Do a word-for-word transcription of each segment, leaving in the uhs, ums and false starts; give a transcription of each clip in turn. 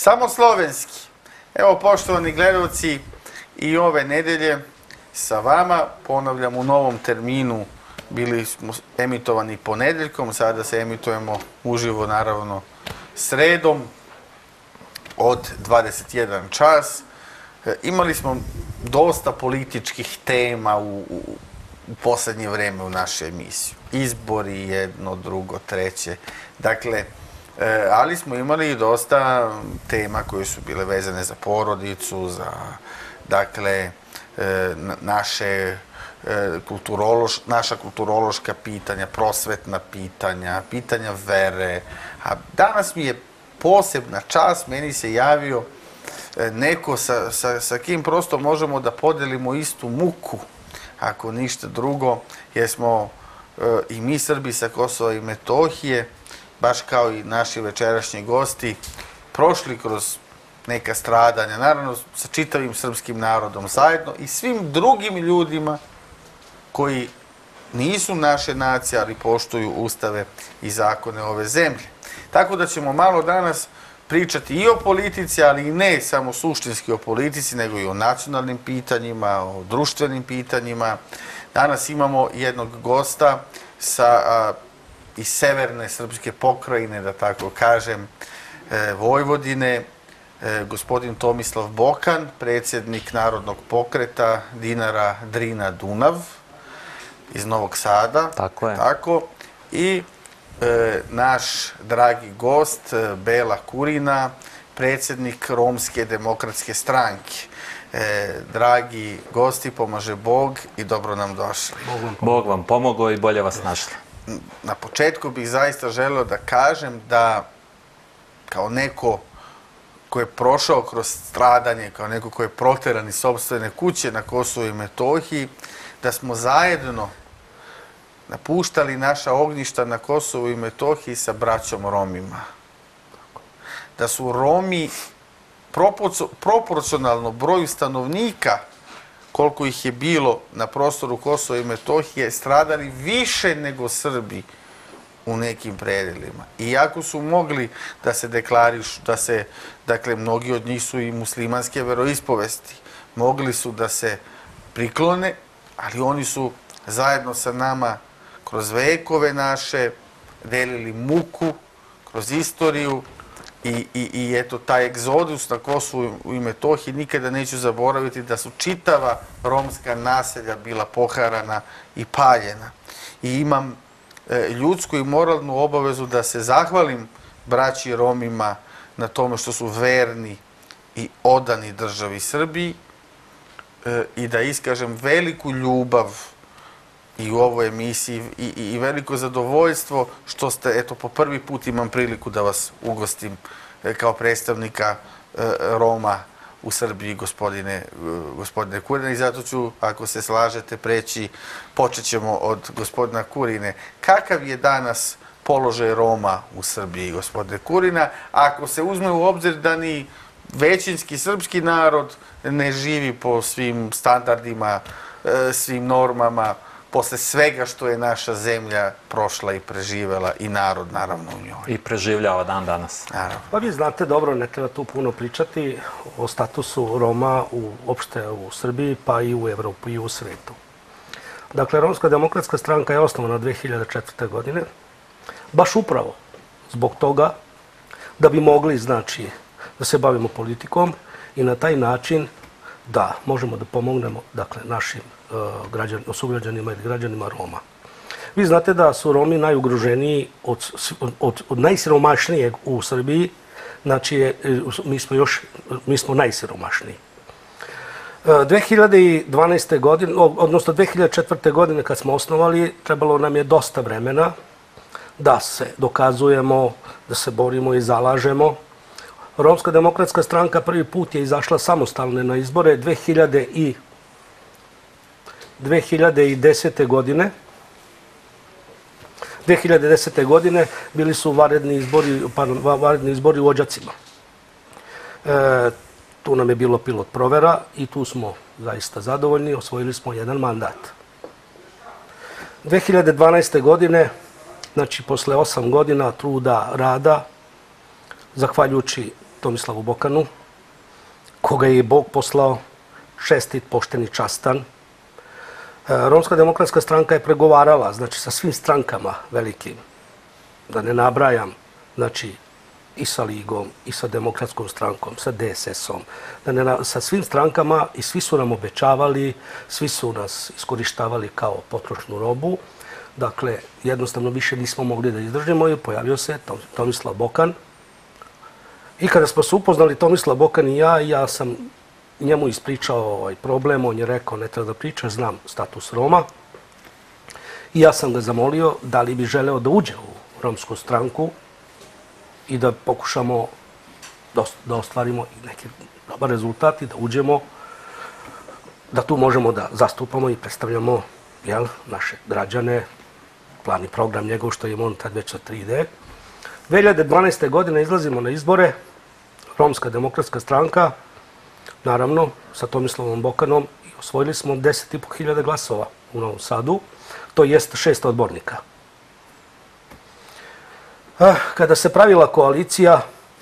Samo slovenski. Evo, poštovani gledalci, i ove nedelje sa vama, ponavljam, u novom terminu. Bili smo emitovani ponedeljkom, sada se emitujemo uživo, naravno, sredom od dvadeset jedan čas. Imali smo dosta političkih tema u, u, u poslednje vreme u našoj emisiji. Izbori, jedno, drugo, treće. Dakle, e, ali smo imali i dosta tema koje su bile vezane za porodicu, za, dakle, e, naše e, kulturološ, naša kulturološka pitanja, prosvetna pitanja, pitanja vere. A danas mi je posebna čast, meni se javio neko sa, sa, sa kim prosto možemo da podelimo istu muku, ako ništa drugo, jer smo e, i mi Srbi sa Kosova i Metohije, baš kao i naši večerašnji gosti, prošli kroz neka stradanja, naravno sa čitavim srpskim narodom zajedno i svim drugim ljudima koji nisu naše nacije, ali poštuju ustave i zakone ove zemlje. Tako da ćemo malo danas pričati i o politici, ali i ne samo suštinski o politici, nego i o nacionalnim pitanjima, o društvenim pitanjima. Danas imamo jednog gosta sa, a, iz severne srpske pokrajine, da tako kažem, e, Vojvodine, e, gospodin Tomislav Bokan, predsjednik Narodnog pokreta Dinara Drina Dunav iz Novog Sada. Tako je. Tako. I E, naš dragi gost, Bela Kurina, predsjednik Romske demokratske stranke. E, dragi gosti, pomaže Bog i dobro nam došli. Bog vam pomogao i bolje vas našli. Na početku bih zaista želeo da kažem da kao neko ko je prošao kroz stradanje, kao neko ko je proteran iz sopstvene kuće na Kosovu i Metohiji, da smo zajedno napuštali naša ognjišta na Kosovu i Metohiji sa braćom Romima. Da su Romi proporcionalno broju stanovnika, koliko ih je bilo na prostoru Kosova i Metohije, stradali više nego Srbi u nekim predelima. Iako su mogli da se deklarišu, da se, dakle, mnogi od njih su i muslimanske veroispovesti, mogli su da se priklone, ali oni su zajedno sa nama kroz vekove naše delili muku, kroz istoriju i, i, i eto taj egzodus na Kosovu i Metohiji nikada neću zaboraviti da su čitava romska naselja bila poharana i paljena. I imam e, ljudsku i moralnu obavezu da se zahvalim braći Romima na tome što su verni i odani državi Srbiji e, i da iskažem veliku ljubav i u ovoj emisiji i, i, i veliko zadovoljstvo što ste, eto, po prvi put imam priliku da vas ugostim e, kao predstavnika e, Roma u Srbiji, gospodine, e, gospodine Kurina, i zato ću, ako se slažete, preći, počet ćemo od gospodina Kurine. Kakav je danas položaj Roma u Srbiji, gospodine Kurina, ako se uzme u obzir da ni većinski srpski narod ne živi po svim standardima, e, svim normama, posle svega što je naša zemlja prošla i preživela i narod, naravno, u njoj. I preživljava dan danas. Naravno. Pa vi znate dobro, ne treba tu puno pričati o statusu Roma uopšte u Srbiji, pa i u Evropu i u svetu. Dakle, Romska demokratska stranka je osnovana dve hiljade četvrte. godine, baš upravo zbog toga da bi mogli, znači, da se bavimo politikom i na taj način da možemo da pomognemo, dakle, našim građan, sugrađanima ili građanima Roma. Vi znate da su Romi najugroženiji od, od, od najsiromašnijeg u Srbiji, znači mi smo još, mi smo najsiromašniji. dve hiljade dvanaeste. godine, odnosno dve hiljade četvrte. godine kad smo osnovali, trebalo nam je dosta vremena da se dokazujemo, da se borimo i zalažemo. Romska demokratska stranka prvi put je izašla samostalne na izbore dve hiljade desete. godine. dve hiljade desete. godine bili su vanredni izbori, vanredni izbori u Odžacima. E, tu nam je bilo pilot provera i tu smo zaista zadovoljni, osvojili smo jedan mandat. dve hiljade dvanaeste. godine, znači posle osam godina truda, rada, zahvaljujući Tomislavu Bokanu, koga je Bog poslao, čestit, pošten i častan. Romska demokratska stranka je pregovarala, znači, sa svim strankama velikim, da ne nabrajam, znači, i sa Ligom, i sa Demokratskom strankom, sa D S S-om, da ne, sa svim strankama, i svi su nam obećavali, svi su nas iskorištavali kao potrošnu robu. Dakle, jednostavno više nismo mogli da izdržimo i pojavio se Tomislav Bokan. I kada smo se upoznali, Tomislav Bokan i ja, ja sam njemu ispričao ovaj problem, on je rekao ne treba da pričaš, znam status Roma. I ja sam ga zamolio da li bi želeo da uđe u romsku stranku i da pokušamo da ostvarimo neki dobar rezultat i da uđemo, da tu možemo da zastupamo i predstavljamo jel, naše građane, plan i program njegov što je on tad već sa tri D. dve hiljade dvanaeste. godine izlazimo na izbore, Romska demokratska stranka, naravno sa Tomislavom Bokanom, i osvojili smo deset i po hiljada glasova u Novom Sadu, to jest šest odbornika. Kada se pravila koalicija,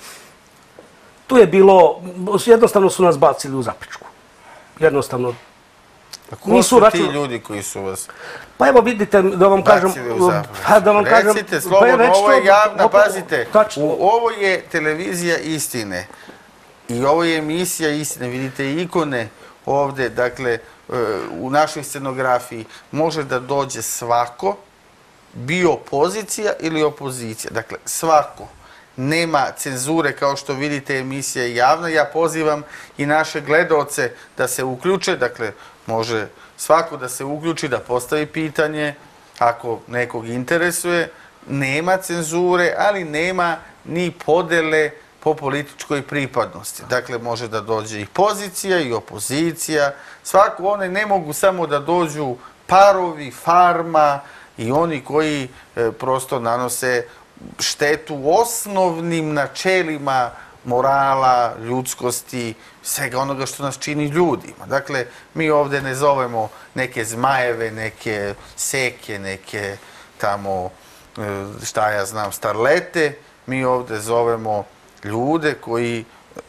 tu je bilo, jednostavno su nas bacili u zapičku. Jednostavno. A ko su ti ljudi koji su vas pa evo vidite, da vam kažem, da vam kažem, recite slobodno, ovo je javna, pazite, ovo je televizija istine i ovo je emisija istine, vidite ikone ovde, dakle, u našoj scenografiji može da dođe svako, bio pozicija ili opozicija, dakle, svako. Nema cenzure, kao što vidite, emisija je javna. Ja pozivam i naše gledaoce da se uključe, dakle, može svako da se uključi, da postavi pitanje, ako nekog interesuje. Nema cenzure, ali nema ni podele po političkoj pripadnosti. Dakle, može da dođe i pozicija i opozicija. Svako, one ne mogu samo da dođu parovi, farma i oni koji prosto nanose štetu osnovnim načelima morala, ljudskosti, svega onoga što nas čini ljudima. Dakle, mi ovde ne zovemo neke zmajeve, neke seke, neke tamo, šta ja znam, starlete. Mi ovde zovemo ljude koji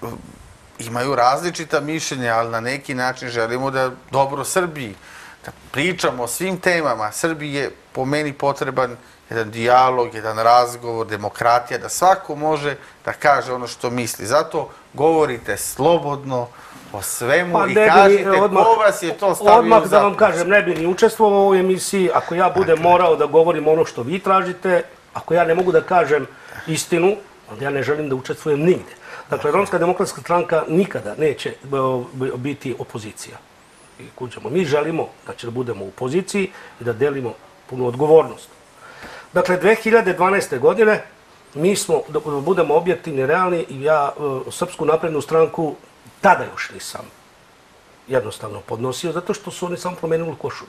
imaju različita mišljenja, ali na neki način želimo da dobro Srbiji, da pričamo o svim temama. Srbiji je po meni potreban jedan dijalog, jedan razgovor, demokratija, da svako može da kaže ono što misli. Zato govorite slobodno o svemu i kažite ko vas je to stavio u zapičku. Odmah da vam kažem, ne bi ni učestvovao u ovoj emisiji ako ja budem morao da govorim ono što vi tražite, ako ja ne mogu da kažem istinu, onda ja ne želim da učestvujem nigde. Dakle, Romska demokratska stranka nikada neće biti opozicija. Mi želimo da budemo u opoziciji i da delimo punu odgovornost. Dakle, dve hiljade dvanaeste. godine mi smo, da budemo objektivni, realni, i ja Srpsku naprednu stranku tada još nisam jednostavno podnosio, zato što su oni samo promenili košulju.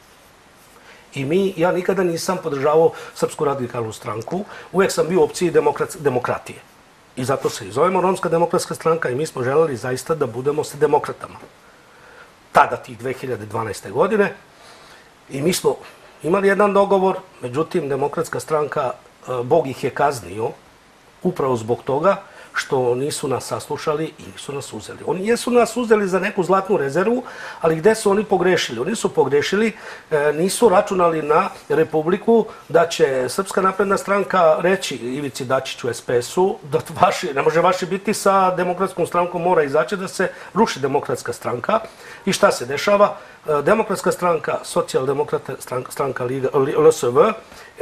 I mi, ja nikada nisam podržavao Srpsku radikalnu stranku, uvek sam bio u opciji demokratije. I zato se i zovemo Romska demokratska stranka i mi smo želeli zaista da budemo sa demokratama. Tada, tih dve hiljade dvanaeste. godine, i mi smo imali jedan dogovor, međutim, Demokratska stranka, Bog ih je kaznio upravo zbog toga što nisu nas saslušali i nisu nas uzeli. Oni jesu nas uzeli za neku zlatnu rezervu, ali gde su oni pogrešili? Oni su pogrešili, nisu računali na Republiku da će Srpska napredna stranka reći Ivici Dačiću, S P S-u, da ne može vaši biti sa Demokratskom strankom, mora izaći da se ruši Demokratska stranka. I šta se dešava? Demokratska stranka, Socijaldemokrata stranka L S V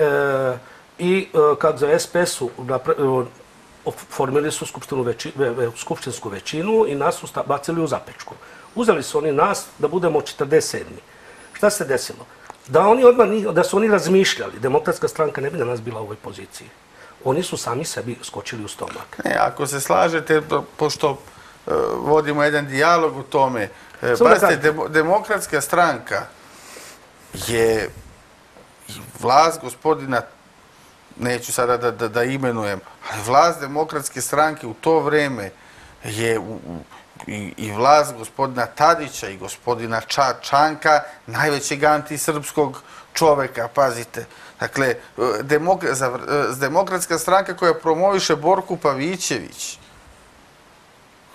i kako za S P S-u formili su skupštinsku većinu i nas su bacili u zapečku. Uzeli su oni nas da budemo četrdeset sedmi. Šta se desilo? Da su oni razmišljali, Demokratska stranka ne bi na nas bila u ovoj poziciji. Oni su sami sebi skočili u stomak. Ne, ako se slažete, pošto vodimo jedan dijalog u tome, pazite, Demokratska stranka je vlast gospodina, neću sada da imenujem, ali vlast Demokratske stranke u to vreme je i vlast gospodina Tadića i gospodina Čanka najvećeg antisrpskog čoveka, pazite. Dakle, Demokratska stranka koja promoviše Borku Pavićević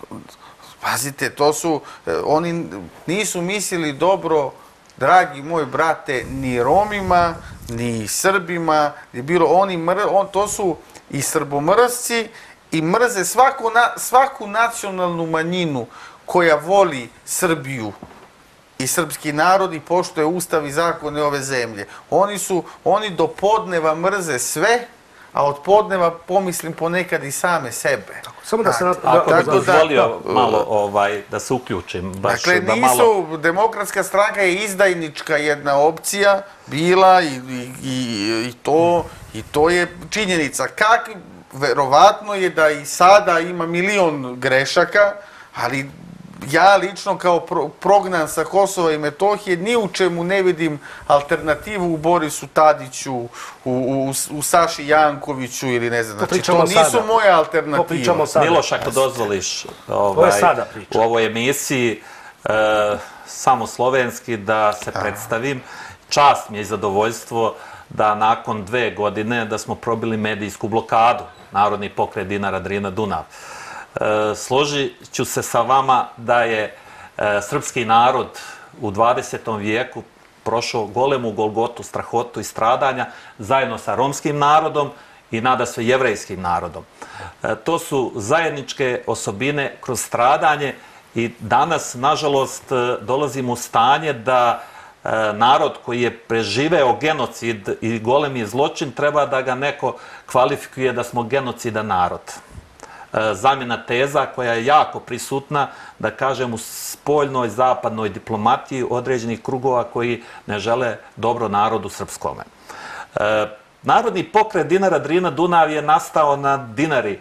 Pazite, to su, oni nisu mislili dobro, dragi moj brate, ni Romima, ni Srbima, je bilo oni mr, on, to su i srbomrzci i mrze svaku, na, svaku nacionalnu manjinu koja voli Srbiju i srpski narod i poštuje ustav i zakone ove zemlje. Oni su, oni do podneva mrze sve, a od podneva pomislim ponekad i same sebe. Samo da se... Ako bi dozvolio malo ovaj, da se uključim. Baš dakle, da nisu, malo... Demokratska stranka je izdajnička jedna opcija bila i, i, i, i, to, i to je činjenica. Kak, verovatno je da i sada ima milion grešaka, ali ja lično kao pro, prognan sa Kosova i Metohije ni u čemu ne vidim alternativu u Borisu Tadiću, u, u, u Saši Jankoviću ili ne znam. Znači, to nisu sada. Moje alternative. Miloš, ako dozvoliš ovaj, u ovoj emisiji e, samo slovenski da se predstavim, čast mi je i zadovoljstvo da nakon dve godine da smo probili medijsku blokadu Narodni pokret Dinara, Drina, Dunav. E, složit ću se sa vama da je e, srpski narod u dvadesetom vijeku prošao golemu golgotu, strahotu i stradanja zajedno sa romskim narodom i nadasve jevrejskim narodom. E, to su zajedničke osobine kroz stradanje i danas, nažalost, dolazimo u stanje da e, narod koji je preživeo genocid i golemi zločin treba da ga neko kvalifikuje da smo genocidan narod. Zamjena teza koja je jako prisutna, da kažem, u spoljnoj zapadnoj diplomatiji određenih krugova koji ne žele dobro narodu srpskome. E, Narodni pokret Dinara, Drina, Dunav je nastao na Dinari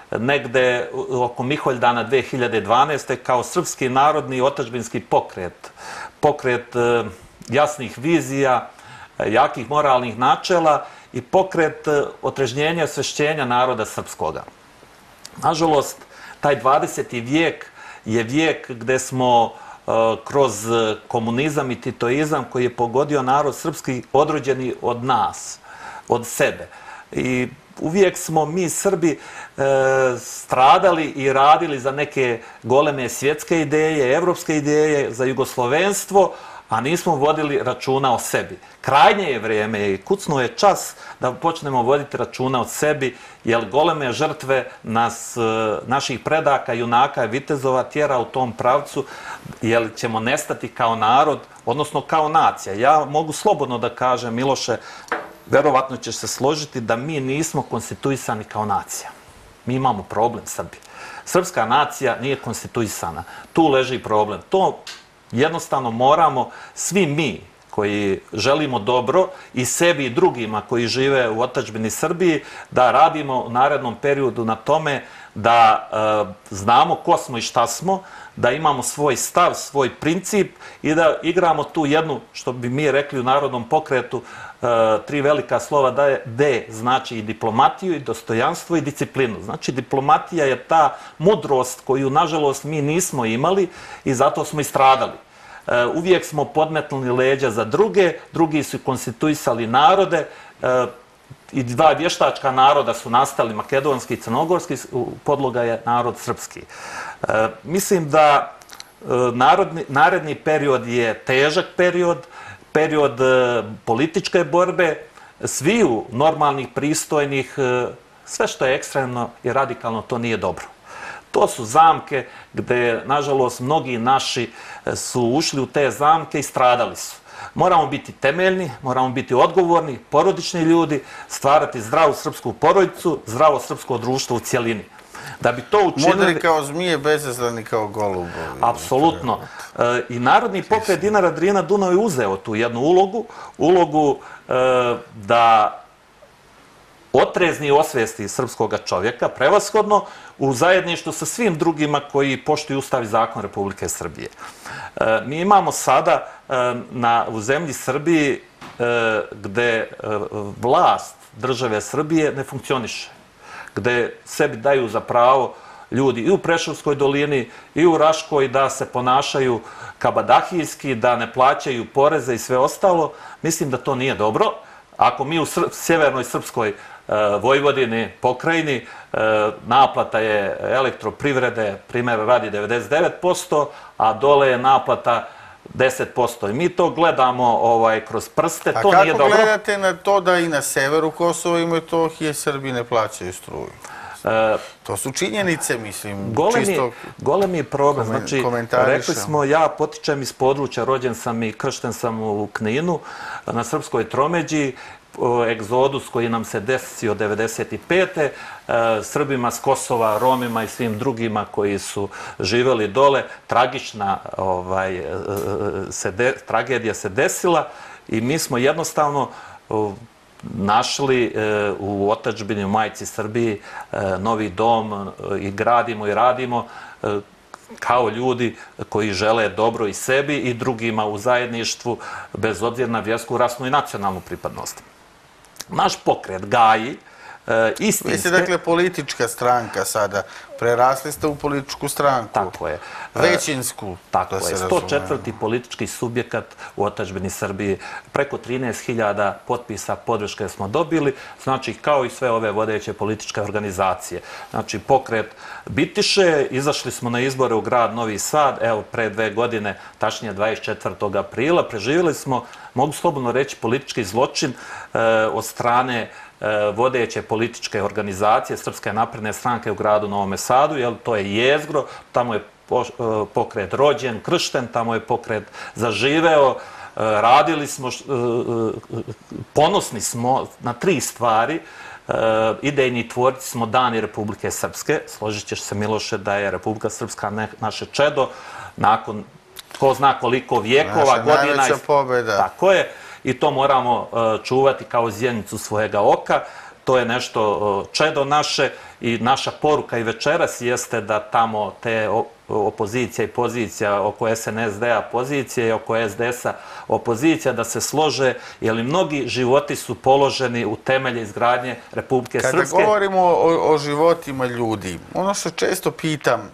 negde oko Miholjdana dve hiljade dvanaeste. kao srpski narodni otadžbinski pokret. Pokret e, jasnih vizija, e, jakih moralnih načela i pokret e, otrežnjenja i osvešćenja naroda srpskoga. Nažalost, taj dvadeseti vijek je vijek gde smo uh, kroz komunizam i titoizam koji je pogodio narod srpski odrođeni od nas, od sebe. I uvijek smo mi Srbi uh, stradali i radili za neke goleme svjetske ideje, evropske ideje, za jugoslovenstvo, a nismo vodili računa o sebi. Krajnje je vrijeme i kucnuo je čas da počnemo voditi računa o sebi, jer goleme žrtve nas, naših predaka, junaka i vitezova tjera u tom pravcu, jer ćemo nestati kao narod, odnosno kao nacija. Ja mogu slobodno da kažem, Miloše, verovatno ćeš se složiti da mi nismo konstituisani kao nacija. Mi imamo problem, Srbi. Srpska nacija nije konstituisana. Tu leži problem. To jednostavno moramo svi mi koji želimo dobro i sebi i drugima koji žive u otadžbini Srbiji da radimo u narednom periodu na tome da e, znamo ko smo i šta smo, da imamo svoj stav, svoj princip i da igramo tu jednu, što bi mi rekli u Narodnom pokretu, e, tri velika slova da je D, znači i diplomatiju, i dostojanstvo i disciplinu. Znači diplomatija je ta mudrost koju nažalost mi nismo imali i zato smo i stradali. E, uvijek smo podmetnuli leđa za druge, drugi su konstituisali narode, e, i dva vještačka naroda su nastali, makedonski i crnogorski, podloga je narod srpski. E, mislim da e, narodni, naredni period je težak period, period e, političke borbe, sviju normalnih, pristojnih, e, sve što je ekstremno i radikalno, to nije dobro. To su zamke gde, nažalost, mnogi naši su ušli u te zamke i stradali su. Moramo biti temeljni, moramo biti odgovorni, porodični ljudi, stvarati zdravu srpsku porodicu, zdravo srpsko društvo u cijelini. Da bi to učinili... Mudri kao zmije, bezazleni kao golubovi. Apsolutno. I Narodni pokret Dinara, Drina, Dunav je uzeo tu jednu ulogu, ulogu da otrezni osvijesti srpskog čovjeka, prevashodno u zajedništvu sa svim drugima koji poštuju Ustav i zakon Republike Srbije. E, mi imamo sada e, na, u zemlji Srbiji e, gde e, vlast države Srbije ne funkcioniše, gde sebi daju za pravo ljudi i u Preševskoj dolini i u Raškoj da se ponašaju kabadahijski, da ne plaćaju poreze i sve ostalo. Mislim da to nije dobro. Ako mi u Sr- sjevernoj Srpskoj Vojvodini, pokrajini, naplata je elektroprivrede, primjer radi devedeset devet posto, a dole je naplata deset posto. I mi to gledamo kroz prste, to nije dobro. A kako gledate na to da i na severu Kosova i Metohije Srbi ne plaćaju struju? To su činjenice, mislim, čisto golemi problem. Znači, rekli smo, ja potičem iz područja, rođen sam i kršten sam u Kninu, na Srpskoj tromeđi, egzodus koji nam se desio devedeset pete. Srbima s Kosova, Romima i svim drugima koji su živeli dole, tragična tragedija se desila i mi smo jednostavno našli u otadžbini, u majci Srbiji, novi dom i gradimo i radimo kao ljudi koji žele dobro i sebi i drugima u zajedništvu, bez obzira na vjersku, rasnu i nacionalnu pripadnost. Naš pokret gaji istinske... Vi ste, dakle, politička stranka sada. Prerasli ste u političku stranku. Tako je. Većinsku, tako je. sto četvrti politički subjekat u otadžbini Srbije. Preko trinaest hiljada potpisa podrške smo dobili. Znači, kao i sve ove vodeće političke organizacije. Znači, pokret bitiše. Izašli smo na izbore u grad Novi Sad. Evo, pre dve godine, tačnije dvadeset četvrtog aprila. Preživjeli smo, mogu slobodno reći, politički zločin od strane vodeće političke organizacije Srpske napredne stranke u gradu Novom Sadu, jer to je jezgro, tamo je pokret rođen, kršten, tamo je pokret zaživeo, radili smo, ponosni smo na tri stvari, idejni tvorci smo Dani Republike Srpske, složit ćeš se, Miloše, da je Republika Srpska naše čedo, nakon ko zna koliko vijekova, godina... Naša najveća pobjeda. Tako je. I to moramo čuvati kao zjenicu svojega oka. To je nešto čedo naše i naša poruka i večeras jeste da tamo te opozicija i pozicija oko es en es de-a pozicije i oko es de es-a opozicija da se slože, jer mnogi životi su položeni u temelje izgradnje Republike Srpske. Kada govorimo o životima ljudi, ono što često pitam,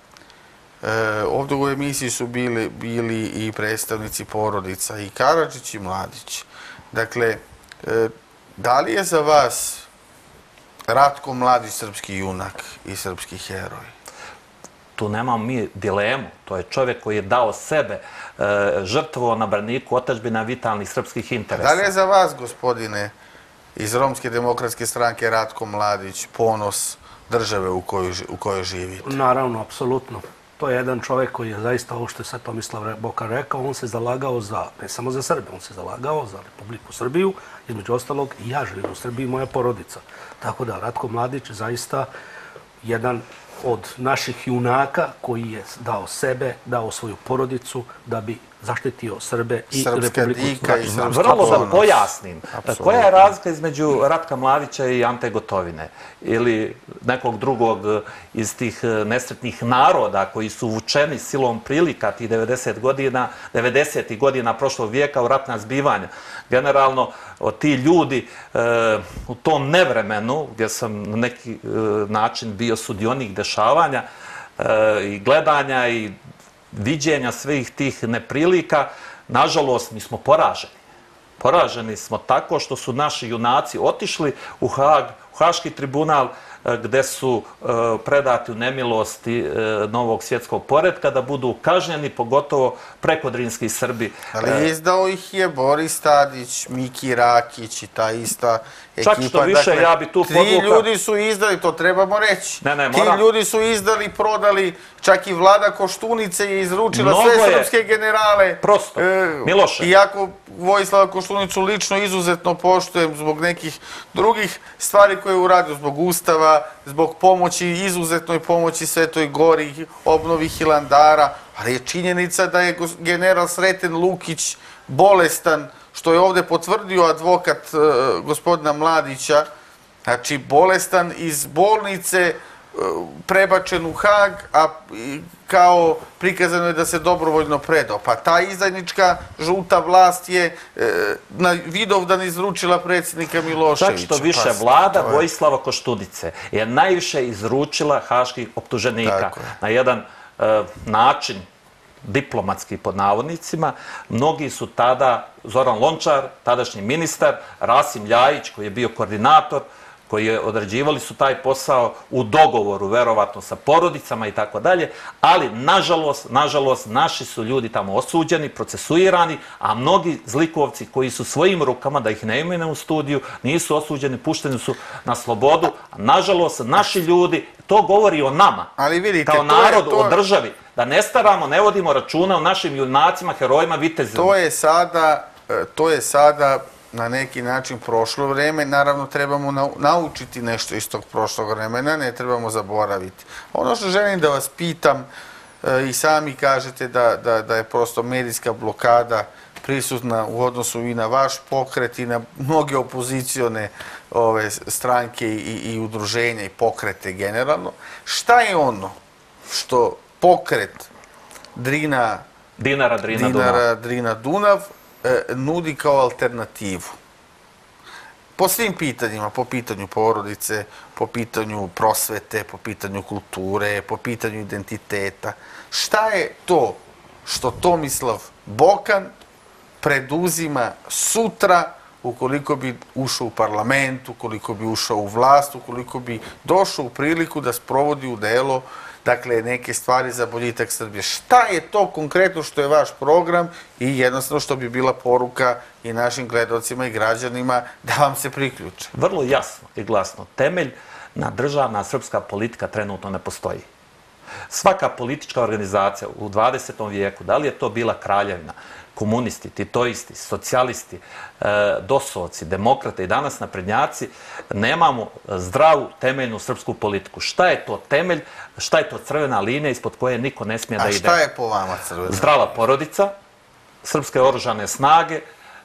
ovdje u emisiji su bili i predstavnici porodica, i Karadžić i Mladić. Dakle, da li je za vas Ratko Mladić srpski junak i srpski heroj? Tu nemamo mi dilemu. To je čovjek koji je dao sebe, žrtvo na braniku otadžbina vitalnih srpskih interesa. Da li je za vas, gospodine, iz Romske demokratske stranke Ratko Mladić ponos države u kojoj živite? Naravno, apsolutno. To je jedan čovjek koji je zaista, ovo što je sad Tomislav Bokan rekao, on se zalagao za, ne samo za Srbe, on se zalagao za Republiku Srbiju, između ostalog i ja živim u Srbiji, moja porodica. Tako da, Ratko Mladić zaista jedan od naših junaka koji je dao sebe, dao svoju porodicu da bi zaštitio Srbe i Republiku Srpsku. Vrlo da pojasnim. Koja je razlika između Ratka Mladića i Ante Gotovine? Ili nekog drugog iz tih nesretnih naroda koji su vučeni silom prilika tih devedeset godina, devedesetih godina prošlog vijeka u ratna zbivanja. Generalno, ti ljudi u tom nevremenu, gdje sam na neki način bio sudionik dešavanja i gledanja i viđenja svih tih neprilika, nažalost, mi smo poraženi. Poraženi smo tako što su naši junaci otišli u Haag, u Haški tribunal, gde su predati u nemilosti novog svjetskog poretka, da budu kažnjeni, pogotovo prekodrinski Srbi. Ali izdao ih je Boris Tadić, Miki Rakić i ta ista ekipa. Čak što više, ja bi tu podvukao... Ti ljudi su izdali, to trebamo reći. Ti ljudi su izdali, prodali, čak i Vlada Koštunice je izručila sve srpske generale. Prosto, Miloše. Iako Vojislava Koštunicu lično izuzetno poštujem zbog nekih drugih stvari koje je uradio, zbog Ustava, zbog pomoći, izuzetnoj pomoći Svetoj Gori, obnovi Hilandara, ali je činjenica da je general Sreten Lukić bolestan, što je ovdje potvrdio advokat gospodina Mladića, znači bolestan iz bolnice, prebačen u Haag, a kao prikazano je da se dobrovoljno predao. Pa ta izdajnička žuta vlast je na Vidovdan izručila predsjednika Miloševića. Čak što više, vlada Vojislava Koštunice je najviše izručila haških optuženika na jedan način diplomatski pod navodnicima. Mnogi su tada, Zoran Lončar, tadašnji ministar, Rasim Ljajić koji je bio koordinator, koji odrađivali su taj posao u dogovoru, verovatno sa porodicama i tako dalje, ali nažalost, nažalost, naši su ljudi tamo osuđeni, procesuirani, a mnogi zlikovci koji su svojim rukama, da ih ne imaju u studiju, nisu osuđeni, pušteni su na slobodu. Nažalost, naši ljudi, to govori o nama, kao narodu, o državi, da ne staramo, ne vodimo računa o našim junacima, herojima, vitezima. To je sada, to je sada na neki način prošlo vreme. Naravno, trebamo naučiti nešto iz tog prošlog vremena, ne trebamo zaboraviti. Ono što želim da vas pitam, i sami kažete da je prosto medijska blokada prisutna u odnosu i na vaš pokret i na mnoge opozicione stranke i udruženja i pokrete generalno. Šta je ono što pokret Drina Dinara, Drina, Drina, Dunav nudi kao alternativu? Po svim pitanjima, po pitanju porodice, po pitanju prosvete, po pitanju kulture, po pitanju identiteta. Šta je to što Tomislav Bokan preduzima sutra ukoliko bi ušao u parlament, ukoliko bi ušao u vlast, ukoliko bi došao u priliku da sprovodi u delo dakle, neke stvari za boljitak Srbije? Šta je to konkretno što je vaš program i jednostavno što bi bila poruka i našim gledalcima i građanima da vam se priključe? Vrlo jasno i glasno. Temelj na državna srpska politika trenutno ne postoji. Svaka politička organizacija u dvadesetom vijeku, da li je to bila Kraljevina, komunisti, titoisti, socijalisti, dosovci, demokrate i danas naprednjaci, nemamo zdravu temeljnu srpsku politiku. Šta je to temelj, šta je to crvena linija ispod koje niko ne smije da ide? A šta je po vama crvena? Zdrava porodica, srpske oružane snage,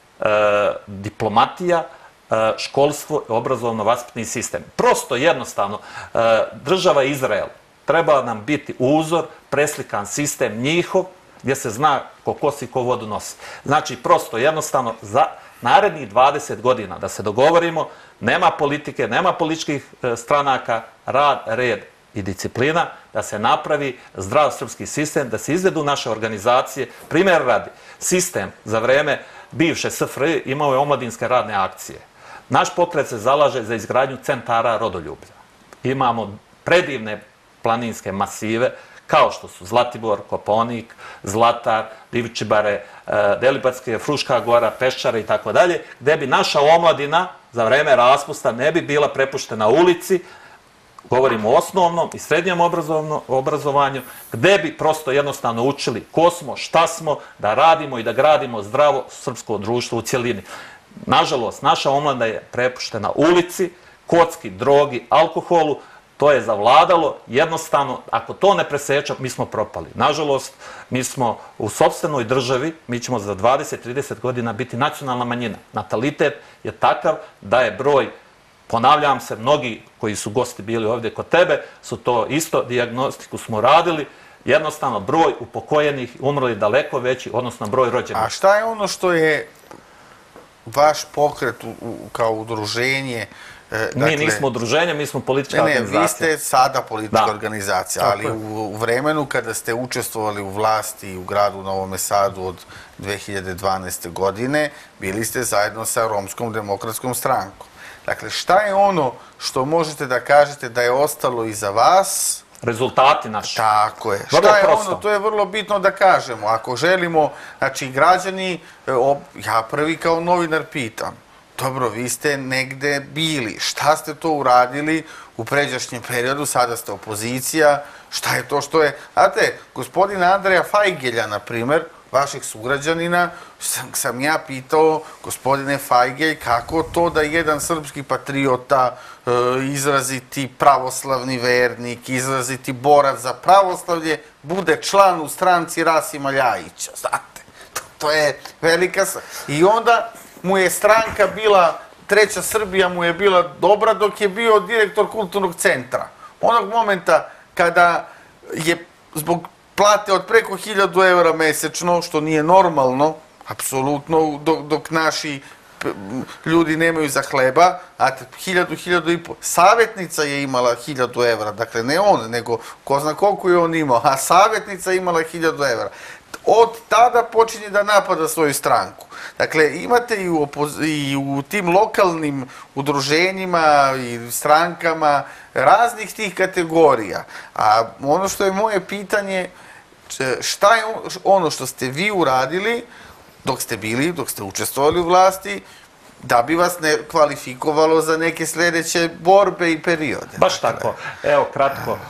diplomatija, školstvo i obrazovno-vaspitni sistem. Prosto, jednostavno, država Izrael treba nam biti uzor, preslikan sistem njihov, gdje se zna ko kosi, ko vodu nosi. Znači, prosto, jednostavno, za narednih dvadeset godina, da se dogovorimo, nema politike, nema političkih stranaka, rad, red i disciplina, da se napravi zdrav srpski sistem, da se izvedu naše organizacije. Primjer radi, sistem za vreme bivše S F R J imao je omladinske radne akcije. Naš pokret se zalaže za izgradnju centara rodoljublja. Imamo predivne planinske masive, kao što su Zlatibor, Kopaonik, Zlatar, Divčibare, Delibatske, Fruška gora, Peščare i tako dalje, gde bi naša omladina za vreme raspusta ne bi bila prepuštena ulici, govorimo o osnovnom i srednjem obrazovanju, gde bi prosto jednostavno učili ko smo, šta smo, da radimo i da gradimo zdravo srpsko društvo u cjelini. Nažalost, naša omlada je prepuštena ulici, kocki, drogi, alkoholu. To je zavladalo, jednostavno, ako to ne presečemo, mi smo propali. Nažalost, mi smo u sopstvenoj državi, mi ćemo za dvadeset do trideset godina biti nacionalna manjina. Natalitet je takav da je broj, ponavljam se, mnogi koji su gosti bili ovdje kod tebe, su to isto, dijagnostiku smo radili, jednostavno broj upokojenih umrli daleko veći, odnosno broj rođenih. A šta je ono što je vaš pokret kao udruženje? Mi nismo udruženje, mi smo politička organizacija. Ne, vi ste sada politička organizacija, ali u vremenu kada ste učestvovali u vlasti u gradu Novome Sadu od dve hiljade dvanaeste. godine, bili ste zajedno sa Romskom demokratskom strankom. Dakle, šta je ono što možete da kažete da je ostalo iza vas? Rezultati naši. Tako je. Šta je ono? To je vrlo bitno da kažemo. Ako želimo, znači građani, ja prvi kao novinar pitam, dobro, vi ste negde bili, šta ste to uradili u pređašnjem periodu, sada ste opozicija, šta je to što je... Znate, gospodina Andreja Fajgelja, na primer, vašeg sugrađanina, sam ja pitao, gospodine Fajgelj, kako to da jedan srpski patriota, izraziti pravoslavni vernik, izraziti borac za pravoslavlje, bude član u stranci Rasima Ljajića, znate, to je velika... I onda mu je stranka bila, Treća Srbija mu je bila dobra dok je bio direktor kulturnog centra. Onog momenta kada je zbog plate od preko hiljadu evra mesečno, što nije normalno, apsolutno, dok naši ljudi nemaju za hleba, a hiljadu, hiljadu i po. Savjetnica je imala hiljadu evra, dakle ne on, nego ko zna koliko je on imao, a savjetnica je imala hiljadu evra. od tada počinje da napada svoju stranku. Dakle, imate i u, i u tim lokalnim udruženjima i strankama raznih tih kategorija. A ono što je moje pitanje, šta je ono što ste vi uradili dok ste bili, dok ste učestvovali u vlasti, da bi vas ne kvalifikovalo za neke sljedeće borbe i periode? Baš tako. Evo, kratko.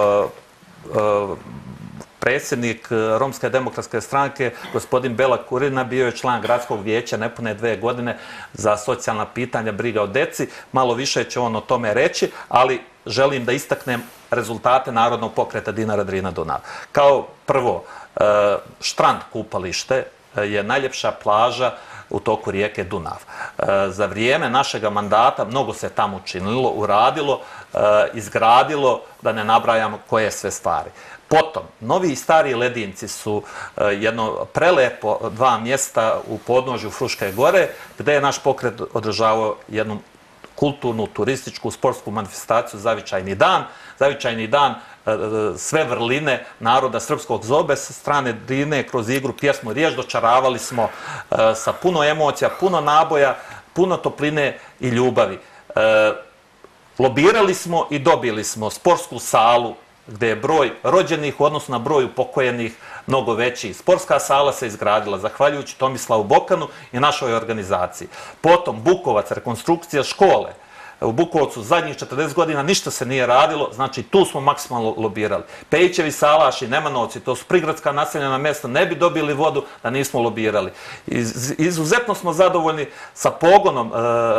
Predsjednik Romske demokratske stranke, gospodin Bela Kurina, bio je član gradskog vijeća nepune dve godine za socijalna pitanja, briga o deci. Malo više će on o tome reći, ali želim da istaknem rezultate Narodnog pokreta Dinara Drina Dunav. Kao prvo, Štrand kupalište je najljepša plaža u toku rijeke Dunav. Za vrijeme našeg mandata mnogo se tamo učinilo, uradilo, izgradilo, da ne nabrajam koje sve stvari. Potom, Novi i Stari Ledinci su jedno prelepo dva mjesta u podnožju Fruške gore, gde je naš pokret održavao jednu kulturnu, turističku, sportsku manifestaciju Zavičajni dan. Zavičajni dan, sve vrline naroda srpskog zobe sa strane Drine kroz igru, pjesmu, riječ dočaravali smo sa puno emocija, puno naboja, puno topline i ljubavi. Lobirali smo i dobili smo sportsku salu gde je broj rođenih u odnosu na broj upokojenih mnogo veći. Sportska sala se izgradila zahvaljujući Tomislavu Bokanu i našoj organizaciji. Potom Bukovac, rekonstrukcija škole. U Bukovcu zadnjih četrdeset godina ništa se nije radilo, znači tu smo maksimalno lobirali. Pejićevi Salaši, Nemanovci, to su prigradska naseljena mjesta, ne bi dobili vodu da nismo lobirali. Izuzetno smo zadovoljni sa pogonom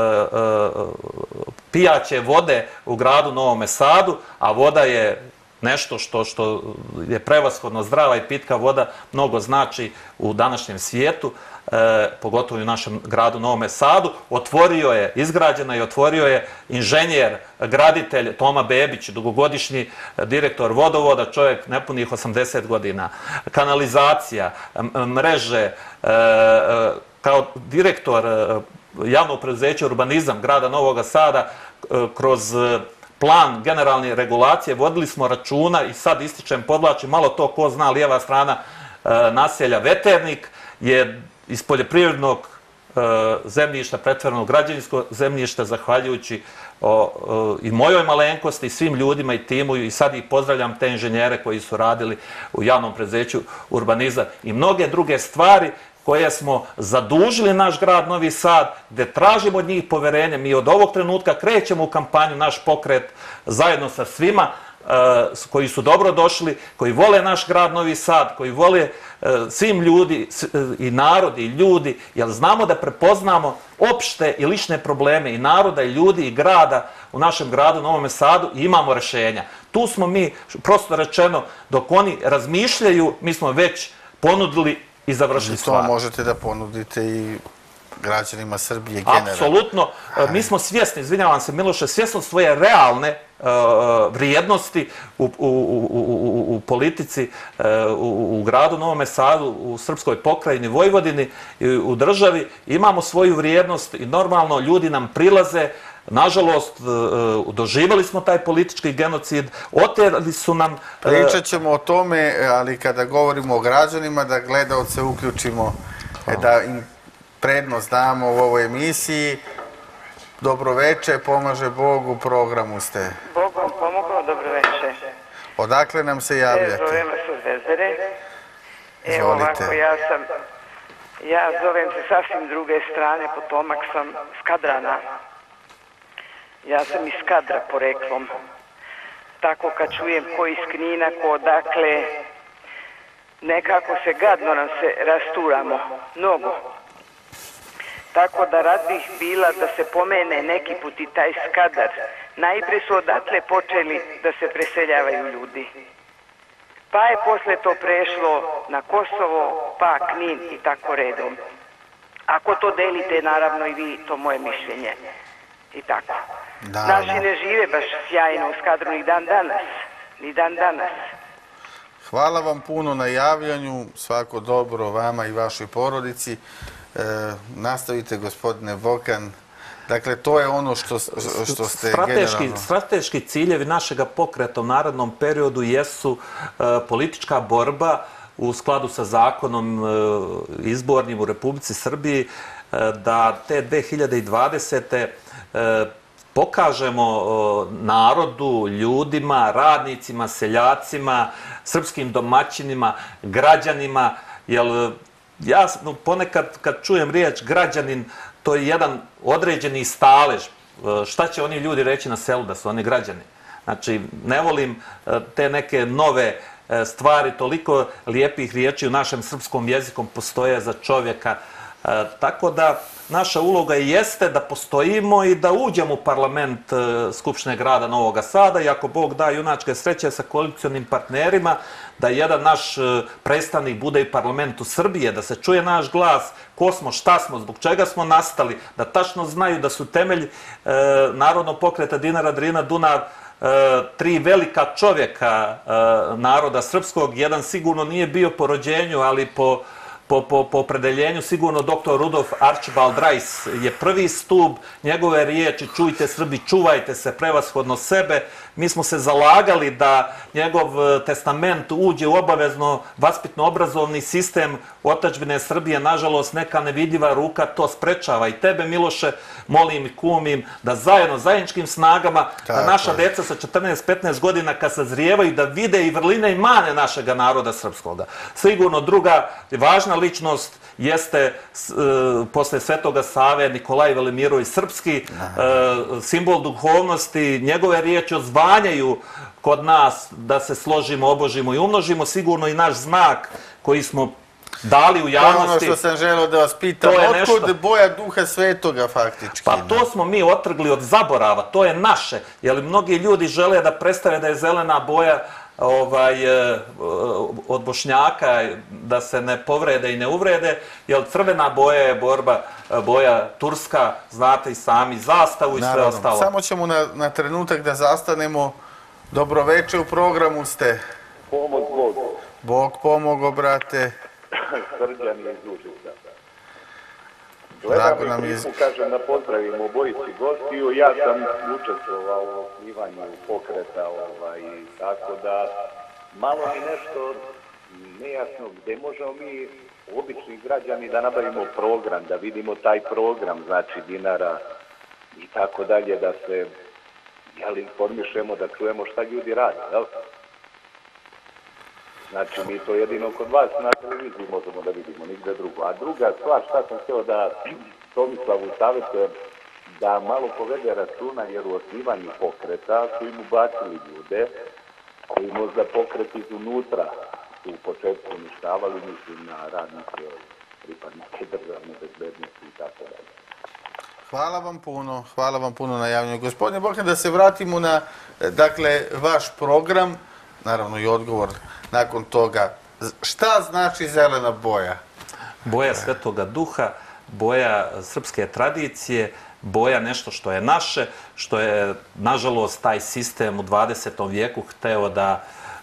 pijaće vode u gradu Novome Sadu, a voda je nešto što je prevashodno zdrava i pitka voda, mnogo znači u današnjem svijetu, pogotovo i u našem gradu Novome Sadu. Otvorio je, izgrađena i otvorio je inženjer, graditelj Toma Bebić, dugogodišnji direktor vodovoda, čovjek nepunih osamdeset godina. Kanalizacija, mreže, kao direktor javnog preduzeća Urbanizam grada Novog Sada, kroz plan generalne regulacije vodili smo računa i sad ističem, podvlačim, malo to ko zna, lijeva strana naselja Veternik je iz poljoprivrednog zemljišta pretvoreno građevinsko zemljište, zahvaljujući i mojoj malenkosti i svim ljudima i timu, i sad ih pozdravljam, te inženjere koji su radili u javnom preduzeću Urbanizam i mnoge druge stvari koje smo zadužili naš grad Novi Sad, gde tražimo od njih poverenje. Mi od ovog trenutka krećemo u kampanju, naš pokret, zajedno sa svima koji su dobro došli, koji vole naš grad Novi Sad, koji vole svim ljudi i narodi i ljudi, jer znamo da prepoznamo opšte i lične probleme i naroda i ljudi i grada u našem gradu Novome Sadu i imamo rešenja. Tu smo mi, prosto rečeno, dok oni razmišljaju, mi smo već ponudili i završili stvar. To možete da ponudite i građanima Srbije generalno. Apsolutno. Mi smo svjesni, izvinjavam se Miloše, svjesno svoje realne vrijednosti u politici, u gradu Novome Sadu, u Srpskoj pokrajini, Vojvodini, u državi. Imamo svoju vrijednost i normalno ljudi nam prilaze. Nažalost, doživali smo taj politički genocid, oterali su nam... Pričat ćemo o tome, ali kada govorimo o građanima, da gledalce uključimo, da im prednost damo u ovoj emisiji. Dobroveče, pomaže Bog, u programu ste. Bog vam pomogao, dobroveče. Odakle nam se javljate? Zovem vas od Vezere. Evo ovako, ja sam, ja zovem se sasvim druge strane, potomak sam Skadrana. Ja sam iz Skadra poreklom. Tako kad čujem ko iz Knina, ko odakle, nekako se gadno nam se rasturamo. Mnogo. Tako da rad bih bila da se pomene neki put i taj Skadar. Najpre su odatle počeli da se preseljavaju ljudi. Pa je posle to prešlo na Kosovo, pa Knin i tako redom. Ako to delite, naravno i vi, to moje mišljenje. I tako. Naši ne žive baš sjajno u Skadru ni dan danas. Ni dan danas. Hvala vam puno na javljanju. Svako dobro vama i vašoj porodici. Nastavite, gospodine Bokan. Dakle, to je ono što ste generalno... Strateški ciljevi našega pokreta u narednom periodu jesu politička borba u skladu sa zakonom izbornim u Republici Srbiji da te dve hiljade dvadesete pokažemo narodu, ljudima, radnicima, seljacima, srpskim domaćinima, građanima, jer ja ponekad kad čujem riječ građanin, to je jedan određeni stalež. Šta će oni ljudi reći na selu da su oni građani? Znači, ne volim te neke nove stvari, toliko lijepih riječi u našem srpskom jezikom postoje za čovjeka. Tako da naša uloga jeste da postojimo i da uđemo u parlament Skupštine grada Novog Sada i ako Bog da junačke sreće sa koalicionim partnerima, da jedan naš predstavnik bude i parlamentu Srbije, da se čuje naš glas, ko smo, šta smo, zbog čega smo nastali, da tačno znaju da su temelj Narodnog pokreta Dinara, Drina, Dunav tri velika čovjeka naroda srpskog. Jedan sigurno nije bio po rođenju, ali po Po, po, po opredeljenju sigurno doktor Rudolf Archibald Rice je prvi stub, njegove riječi čujte Srbi, čuvajte se, prevashodno sebe. Mi smo se zalagali da njegov testament uđe u obavezno vaspitno-obrazovni sistem otadžbine Srbije. Nažalost, neka nevidljiva ruka to sprečava. I tebe, Miloše, molim i kumim da zajedno, zajedničkim snagama, da naša deca sa četrnaest petnaest godina kad sazrijevaju, da vide i vrline i mane našega naroda srpskoga. Sigurno druga važna ličnost jeste posle Svetoga Save Nikolaj Velimirović Srpski, simbol duhovnosti. Njegove riječi odzvanjaju kod nas da se složimo, obožimo i umnožimo. Sigurno i naš znak koji smo dali u javnosti. Ono što sam želeo da vas pitam, otkud boja duha svetoga faktički? Pa to smo mi otrgli od zaborava, to je naše. Jer mnogi ljudi žele da predstave da je zelena boja od Bošnjaka, da se ne povrede i ne uvrede, jer crvena boja je borba, boja turska, znate i sami, zastavu i sve ostalo. Samo ćemo na trenutak da zastanemo. Dobroveče, u programu ste. Pomog Bog. Bog pomogo, brate. Srđan iz Užica. Gledam i klipu, kažem da pozdravim obojici gostiju. Ja sam učestvovao u osnivanju pokreta i tako da malo mi nešto nejasno gde možemo mi obični građani da nabavimo program, da vidimo taj program, znači dinara i tako dalje, da se informišemo, da čujemo šta ljudi rade, jel? Znači, mi to jedino kod vas na televiziji možemo da vidimo, nigde drugo. A druga stvar, šta sam htio da Tomislavu savjetujem, da malo povede računa, jer u osnivanju pokreta su im ubacili ljude koji možda pokret izunutra su u početku uništavali, mislim na radnike, pripadnike državne bezbednosti i tako dalje. Hvala vam puno, hvala vam puno na javljanju. Gospodine Bokan, da se vratimo na, dakle, vaš program, naravno i odgovor nakon toga. Šta znači zelena boja? Boja Svetoga Duha, boja srpske tradicije, boja nešto što je naše, što je, nažalost, taj sistem u dvadesetom vijeku hteo da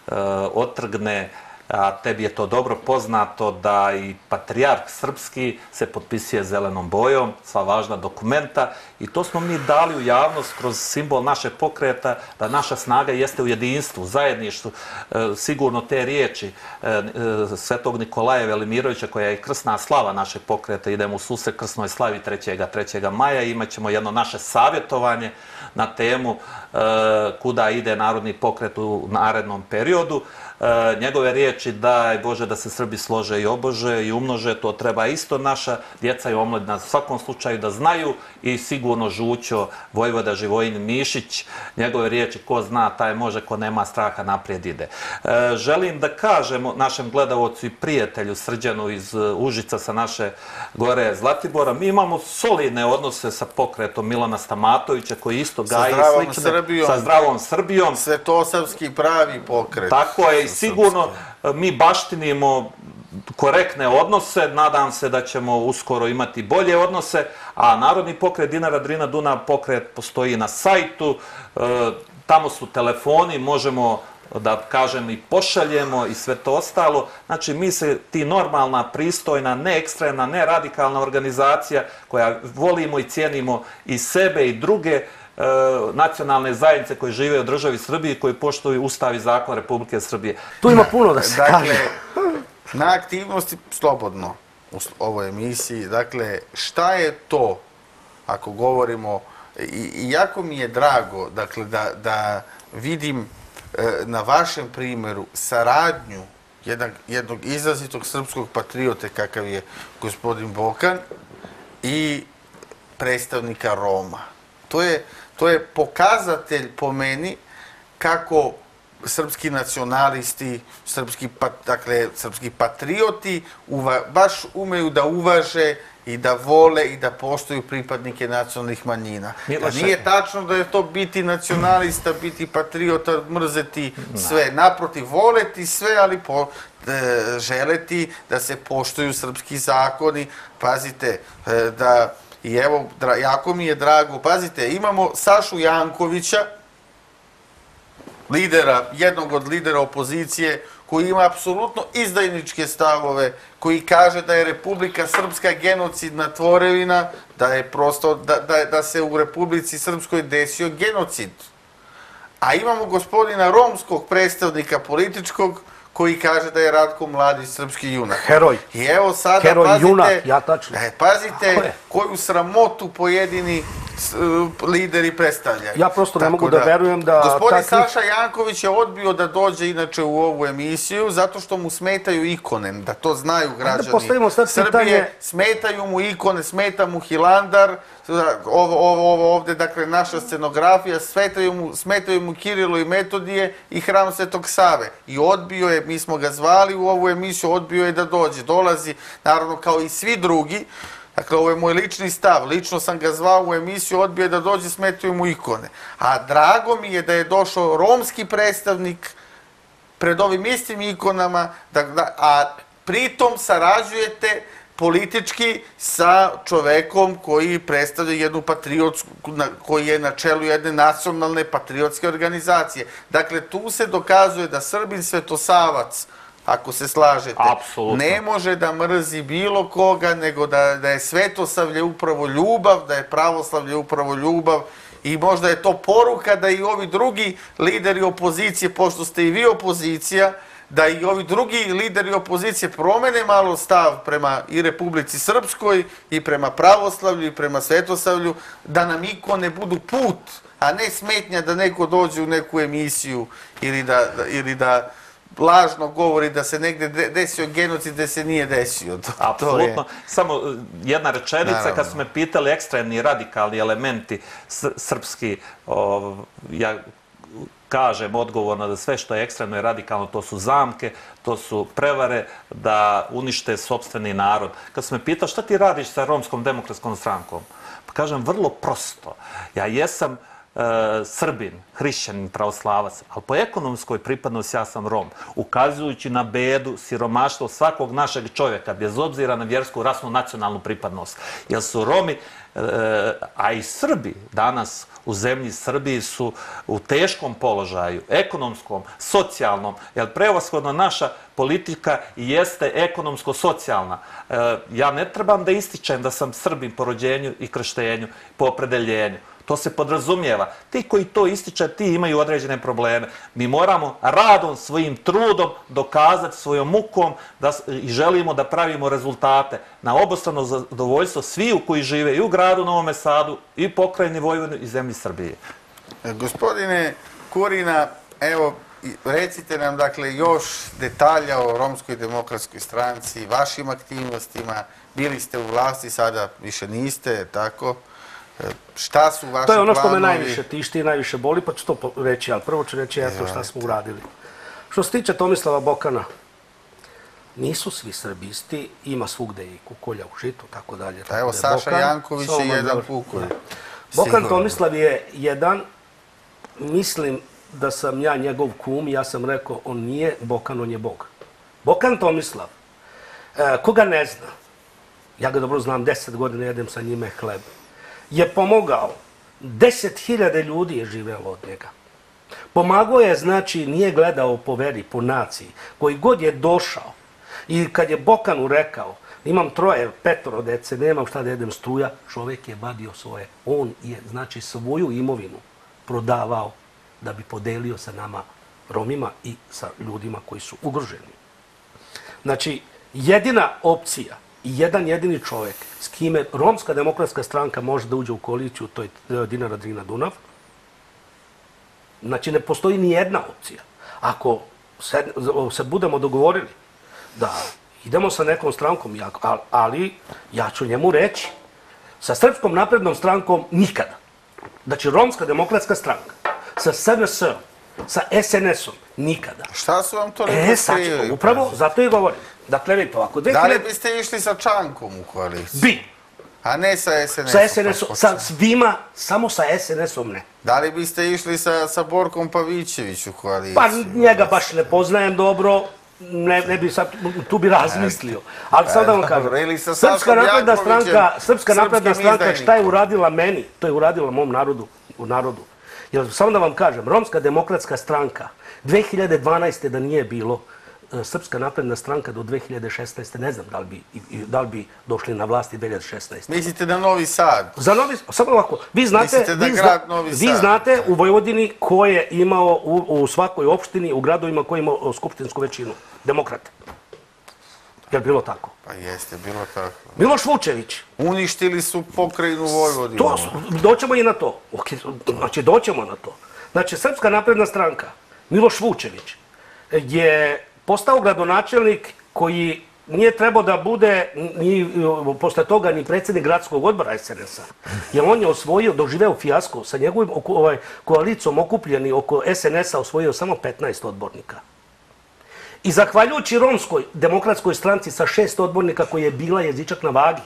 otrgne, a tebi je to dobro poznato da i patrijarh srpski se potpisuje zelenom bojom, sva važna dokumenta, i to smo mi dali u javnost kroz simbol naše pokreta, da naša snaga jeste u jedinstvu, zajedništvu. Sigurno te riječi Svetog Nikolaja Velimirovića, koja je krsna slava našeg pokreta, idemo u susret krsnoj slavi trećeg maja i imat ćemo jedno naše savjetovanje na temu kuda ide Narodni pokret u narednom periodu. Njegove riječi, daj Bože da se Srbi slože i obože i umnože, to treba isto naša djeca i omladina u svakom slučaju da znaju, i sigurno Žućo, Vojvoda Živojin Mišić, njegove riječi, ko zna taj može, ko nema straha naprijed ide. Želim da kažem našem gledalcu i prijatelju Srđanu iz Užica sa naše gore Zlatibora, mi imamo solidne odnose sa pokretom Milana Stamatovića koji isto gaji slične sa Zdravom Srbijom. Svetosavski pravi pokret. Tako je, i sigurno mi baštinimo korektne odnose, nadam se da ćemo uskoro imati bolje odnose, a Narodni pokret Dinara, Drina, Dunav pokret postoji na sajtu, tamo su telefoni, možemo da kažem i pošaljemo i sve to ostalo. Znači, mi se ti normalna, pristojna, ne ekstremna, ne radikalna organizacija koja volimo i cijenimo i sebe i druge nacionalne zajednice koje žive u državi Srbiji, koji poštuju Ustav i zakon Republike Srbije. Tu ima puno da se kaže. na aktivnosti, slobodno u ovoj emisiji, dakle, šta je to, ako govorimo, i jako mi je drago, dakle, da vidim na vašem primjeru saradnju jednog izrazitog srpskog patriote kakav je gospodin Bokan i predstavnika Roma. To je pokazatelj po meni kako srpski nacionalisti, srpski patrioti baš umeju da uvaže i da vole i da poštuju pripadnike nacionalnih manjina. Nije tačno da je to biti nacionalista, biti patriota, mrzeti sve. Naprotiv, voleti sve, ali želeti da se poštuju srpski zakoni. Pazite, da, i evo, jako mi je drago, pazite, imamo Sašu Jankovića, lidera, jednog od lidera opozicije, koji ima apsolutno izdajničke stavove, koji kaže da je Republika Srpska genocidna tvorevina, da je prosto, da se u Republici Srpskoj desio genocid. A imamo gospodina romskog predstavnika političkog, koji kaže da je Ratko Mladić srpski junak. Heroj. I evo sada, heroj, junak, ja tačno. Pazite koju sramotu pojedini lideri predstavljaju. Ja prosto ne mogu da verujem da... Gospodin Saša Janković je odbio da dođe inače u ovu emisiju zato što mu smetaju ikone, da to znaju građani Srbije. Smetaju mu ikone, smeta mu Hilandar, ovo ovde, dakle, naša scenografija, smetaju mu Kirilo i Metodije i hram Svetog Save. I odbio je, mi smo ga zvali u ovu emisiju, odbio je da dođe. Dolazi, naravno, kao i svi drugi. Dakle, ovo je moj lični stav. Lično sam ga zvao u emisiju, odbio je da dođe, smetaju mu ikone. A drago mi je da je došao romski predstavnik pred ovim istim ikonama, a pritom sarađujete politički sa čovekom koji predstavlja jednu patriotsku, koji je na čelu jedne nacionalne patriotske organizacije. Dakle, tu se dokazuje da Srbin Svetosavac, ako se slažete, ne može da mrzi bilo koga, nego da je Svetosavlje upravo ljubav, da je pravoslavlje upravo ljubav i možda je to poruka da i ovi drugi lideri opozicije, pošto ste i vi opozicija, da i ovi drugi lideri opozicije promene malo stav prema i Republici Srpskoj i prema pravoslavlju i prema Svetosavlju, da nam ikone budu put, a ne smetnja da neko dođe u neku emisiju ili da lažno govori da se negde desio genocid gde se nije desio. Apsolutno. Samo jedna rečenica, kad su me pitali ekstremni radikalni elementi srpski, ja kažem odgovorno da sve što je ekstremno i radikalno, to su zamke, to su prevare da unište sopstveni narod. Kad su me pitali šta ti radiš sa Romskom demokratskom strankom, pa kažem vrlo prosto. Ja jesam Srbin, hrišćanin, pravoslavac, ali po ekonomskoj pripadnosti ja sam Rom, ukazujući na bedu, siromaštvo svakog našeg čovjeka, bez obzira na vjersku, rasnu, nacionalnu pripadnost. Jer su Romi, a i Srbi danas u zemlji Srbiji su u teškom položaju, ekonomskom, socijalnom, jer prevashodno naša politika jeste ekonomsko-socijalna. Ja ne trebam da ističem da sam Srbin po rođenju i krštenju, po opredeljenju. To se podrazumijeva. Ti koji to ističe, ti imaju određene probleme. Mi moramo radom, svojim trudom dokazati svojom mukom i želimo da pravimo rezultate na obostrano zadovoljstvo sviju koji žive i u gradu Novome Sadu, i pokrajini Vojvodine i zemlji Srbije. Gospodine Kurina, evo, recite nam, dakle, još detalja o Romskoj demokratskoj stranci, vašim aktivnostima. Bili ste u vlasti, sada više niste, tako? Šta su vaši planovi? To je ono što me najviše tišti i najviše boli, pa ću to reći, ali prvo ću reći eto šta smo uradili. Što se tiče Tomislava Bokana, nisu svi srbisti, ima svugde i kukolja u žitu, tako dalje. Evo, Saša Janković je jedan kukolj. Bokan Tomislav je jedan, mislim da sam ja njegov kum, ja sam rekao, on nije Bokan, on je Bog. Bokan Tomislav, koga ne zna, ja ga dobro znam, deset godina jedem sa njime hleb, je pomogao, deset hiljada ljudi je živjelo od njega. Pomagao je, znači, nije gledao po veri, po naciji, koji god je došao. I kad je Bokanu rekao, imam troje, petoro dece, nemam šta da jedem struja, čovjek je vadio svoje. On je, znači, svoju imovinu prodavao da bi podelio sa nama Romima i sa ljudima koji su ugroženi. Znači, jedina opcija i jedan jedini čovjek s kime Romska demokratska stranka može da uđe u koaliciju, to je Dinara Drina Dunav. Znači, ne postoji ni jedna opcija. Ako se, se budemo dogovorili da idemo sa nekom strankom, ali ja ću njemu reći, sa Srpskom naprednom strankom nikada. Znači, Romska demokratska stranka, sa S N S-om, sa S N S-om, nikada. Šta su vam to rekli? E, sad ćemo, upravo, zato i govorim. Dakle, vidite ovako. Da li biste išli sa Čankom u koaliciju? Bi. A ne sa S N S-om? Sa S N S-om, sa svima, samo sa S N S-om ne. Da li biste išli sa, sa Borkom Pavićević u koaliciju? Pa njega baš ne poznajem dobro, ne, ne bi sad, tu bi razmislio. Ali sad da vam kažem, Srpska napredna stranka, Srpska napredna stranka šta je uradila meni, to je uradila mom narodu, u narodu. Jer samo da vam kažem, Romska demokratska stranka, dve hiljade dvanaeste da nije bilo, Srpska napredna stranka do dve hiljade šesnaeste ne znam da li bi, da li bi došli na vlasti dve hiljade šesnaeste. Mislite na Novi Sad? Za Novi, samo ovako, vi znate, Mislite da vi, grad zna, Novi Sad? Vi znate u Vojvodini ko je imao u, u svakoj opštini, u gradovima ko je imao skupštinsku većinu, demokrata. Je li bilo tako? Pa jeste, bilo tako. Miloš Vučević. Uništili su pokrajinu Vojvodinu. To, doćemo i na to. Znači, doćemo na to. Znači, Srpska napredna stranka, Miloš Vučević, je postao gradonačelnik koji nije trebao da bude ni posle toga ni predsjednik gradskog odbora S N S-a. Jer on je osvojio, doživeo fijasko sa njegovim ovaj, koalicijom okupljeni oko S N S-a, osvojio samo petnaest odbornika. I zahvaljujući Romskoj demokratskoj stranci sa šest odbornika koji je bila jezičak na vagi.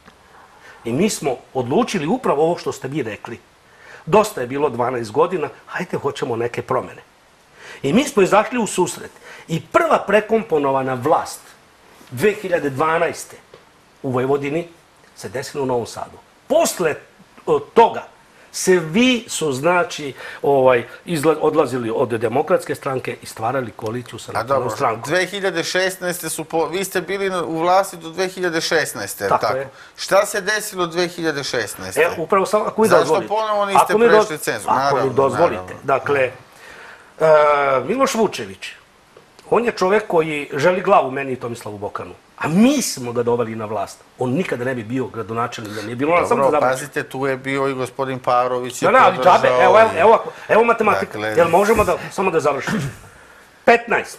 I mi smo odlučili upravo ovo što ste vi rekli. Dosta je bilo dvanaest godina, hajde hoćemo neke promjene. I mi smo izašli u susret. I prva prekomponovana vlast dve hiljade dvanaeste. u Vojvodini se desilo u Novom Sadu. Posle toga se vi su, znači, ovaj, izla, odlazili od demokratske stranke i stvarali koaliciju sa nacionalnom strankom. dve hiljade šesnaeste. su, po, vi ste bili u vlasti do dve hiljade šesnaeste. Tako, tako je. Šta se desilo dve hiljade šesnaeste? E, upravo sam, ako mi Zašto dozvolite. ponovo niste ako prešli do, cenzus? Ako Naravno, mi dozvolite. naravno. Dakle, uh, Miloš Vučević, on je čovek koji želi glavu meni i Tomislavu Bokanu. A mi smo ga doveli na vlast. On nikada ne bi bio gradonačelnik, da nije bilo ona samo da Dobro, pazite, tu je bio i gospodin Pavrović. Da, da, džabe, evo, evo, evo, evo matematika. Dakle, Jel možemo da, samo da završimo? petnaest.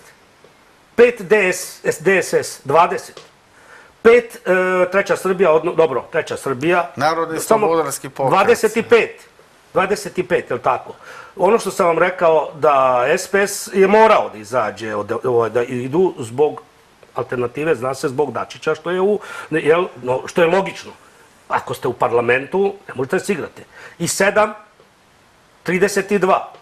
pet D S S, dvadeset. pet e, Treća Srbija, odno, dobro, Treća Srbija. Narodni slobodarski pokret. dvadeset pet. dvadeset pet, je li tako? Ono što sam vam rekao da S P S je morao da izađe, od, da idu zbog alternative, zna se zbog Dačića, što je, u, jel, no, što je logično. Ako ste u parlamentu, ne možete da se igrate. I sedam, trideset dva.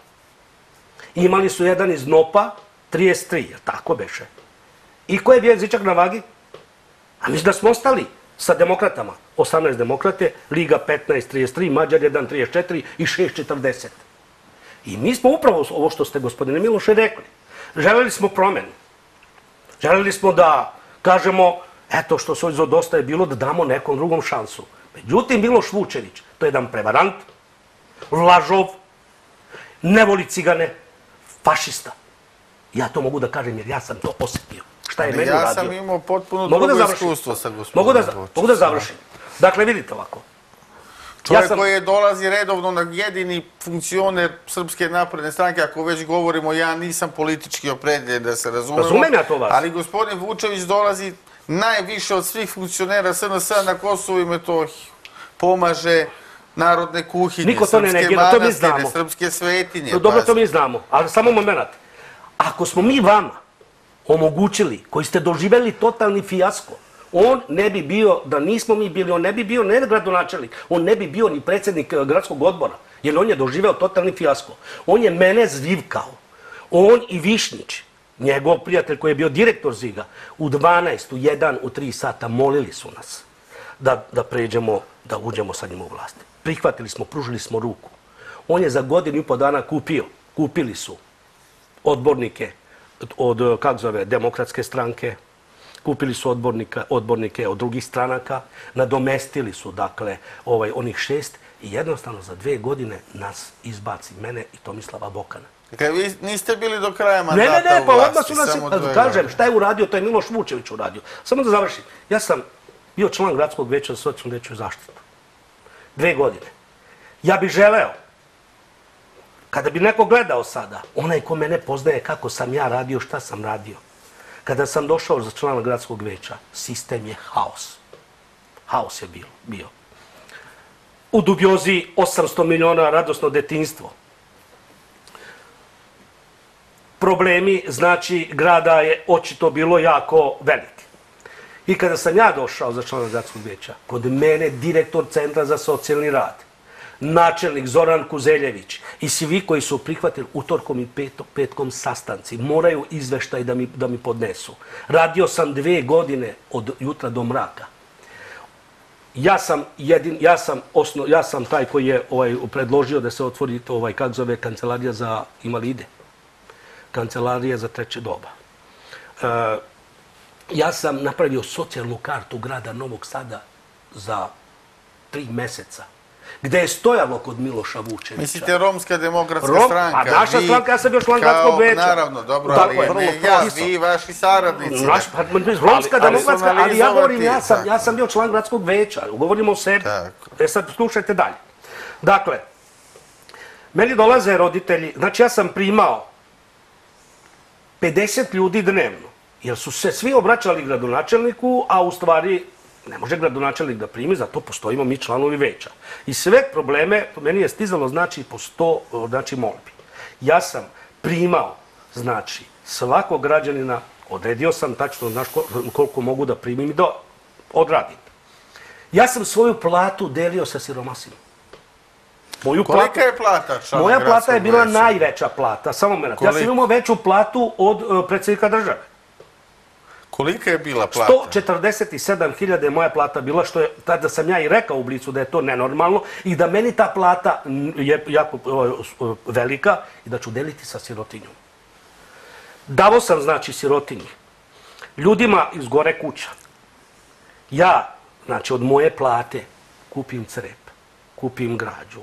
Imali su jedan iz N O P-a, trideset tri, je tako beše? I ko je bio jezičak na vagi? A mislim da smo ostali sa demokratama. osamnaest demokrate, Liga petnaest, trideset tri, Mađar jedan, trideset četiri i šest, četrdeset. I mi smo upravo ovo što ste, gospodine Miloše, rekli. Želeli smo promenu. Želeli smo da kažemo, eto što se ovdje dosta je bilo, da damo nekom drugom šansu. Međutim, Miloš Vučević, to je jedan prevarant, lažov, ne voli cigane, fašista. Ja to mogu da kažem jer ja sam to osjetio. Šta je meni uradio? Ja sam imao potpuno drugo iskustvo sa gospodinom Vučićem. Mogu da završim. Dakle, vidite ovako. Čovjek koji dolazi redovno na jedini funkcioner Srpske napredne stranke, ako već govorimo, ja nisam politički opredeljen, da se razumemo. Razumem ja to vas. Ali gospodin Vučević dolazi najviše od svih funkcionera S N S-a na Kosovu i Metohiji. Pomaže narodne kuhinje, srpske manastire, srpske svetinje. Dobro, to mi znamo, ali samo moment. Ako smo mi vama omogućili, koji ste doživjeli totalni fijasko, on ne bi bio, da nismo mi bili, on ne bi bio ne gradonačelnik, on ne bi bio ni predsjednik gradskog odbora, jer on je doživeo totalni fijasko. On je mene zvivkao. On i Višnjić, njegov prijatelj koji je bio direktor Ziga, u dvanaest, u jedan, u tri sata molili su nas da, da pređemo, da uđemo sa njim u vlast. Prihvatili smo, pružili smo ruku. On je za godinu i po dana kupio, kupili su odbornike od, kako zove, demokratske stranke, kupili su odbornika, odbornike od drugih stranaka, nadomestili su, dakle, ovaj, onih šest i jednostavno za dve godine nas izbaci, mene i Tomislava Bokana. Dakle, vi niste bili do kraja mandata u vlasti. Ne, ne, ne, pa odmah su nas, kažem, šta je uradio, to je Miloš Vučević uradio. Samo da završim. Ja sam bio član Gradskog veća za socijalnu dečju zaštitu. Dve godine. Ja bih želeo, kada bi neko gledao sada, onaj ko mene poznaje kako sam ja radio, šta sam radio. Kada sam došao za člana Gradskog veća, sistem je haos. Haos je bio. U dubiozi osamsto miliona radosno detinjstvo. Problemi, znači, grada je očito bilo jako veliki. I kada sam ja došao za člana Gradskog veća, kod mene direktor Centra za socijalni rad, načelnik Zoran Kuzeljević i svi koji su prihvatili utorkom i petkom sastanci, moraju izveštaj da mi podnesu. Radio sam dve godine od jutra do mraka. Ja sam jedin, ja sam osno, ja sam taj koji je predložio da se otvori ovaj, kako zove, kancelarija za invalide. Kancelarija za treće doba. Ja sam napravio socijalnu kartu grada Novog Sada za tri meseca, gde je stojalo kod Miloša Vučevića. Mislite Romska demokratska stranka? A naša stranka, ja sam bio član Gradskog veća. Naravno, dobro, ali ne ja, vi i vaši saradnici. Romska demokratska, ali ja govorim, ja sam bio član Gradskog veća, govorimo o sebi. E sad, slušajte dalje. Dakle, meni dolaze roditelji, znači ja sam primao pedeset ljudi dnevno, jer su se svi obraćali gradonačelniku, a u stvari ne može gradonačelnik da primi, zato postojimo mi članovi veća. I sve probleme, meni je stizalo, znači, po sto, znači, molbi. Ja sam primao, znači, svakog građanina, odredio sam tačno, znaš, koliko mogu da primim i da odradim. Ja sam svoju platu delio sa siromasima. Kolika je plata člana? Moja plata je bila najveća plata, samo menat. Ja sam imao veću platu od predsjednika države. Kolika je bila plata? sto četrdeset sedam hiljada je moja plata bila, što je, tada sam ja i rekao u Blicu da je to nenormalno i da meni ta plata je jako velika i da ću deliti sa sirotinjom. Davo sam, znači, sirotinji. Ljudima iz gore kuća. Ja, znači, od moje plate kupim crep, kupim građu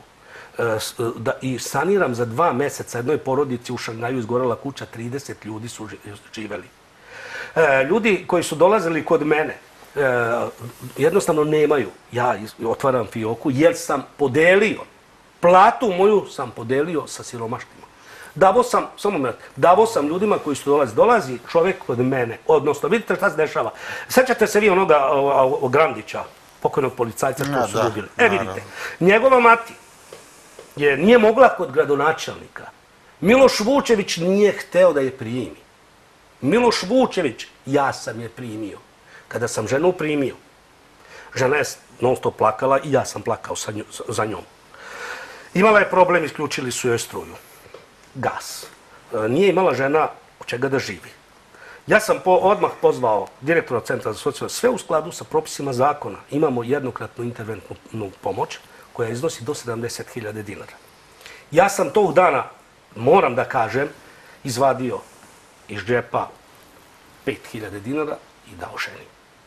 i saniram za dva meseca jednoj porodici u Šangaju izgorela kuća, trideset ljudi su živeli. Ljudi koji su dolazili kod mene jednostavno nemaju. Ja otvaram fioku jer sam podelio, platu moju sam podelio sa siromašnima. Davo sam, samo me, davo sam ljudima koji su dolazi, dolazi čovjek kod mene, odnosno, vidite šta se dešava. Sećate se vi onoga Grandića, pokojnog policajca što su ljubili. E, vidite, njegova mati nije mogla kod gradonačelnika. Miloš Vučević nije hteo da je primi. Miloš Vučević, ja sam je primio. Kada sam ženu primio, žena je non stop plakala i ja sam plakao za njom. Imala je problem, isključili su joj struju. Gas. Nije imala žena od čega da živi. Ja sam odmah pozvao direktora Centra za socijalnu, sve u skladu sa propisima zakona. Imamo jednokratnu interventnu pomoć koja iznosi do sedamdeset hiljada dinara. Ja sam tog dana, moram da kažem, izvadio iz džepa pet hiljada dinara i dao ženi.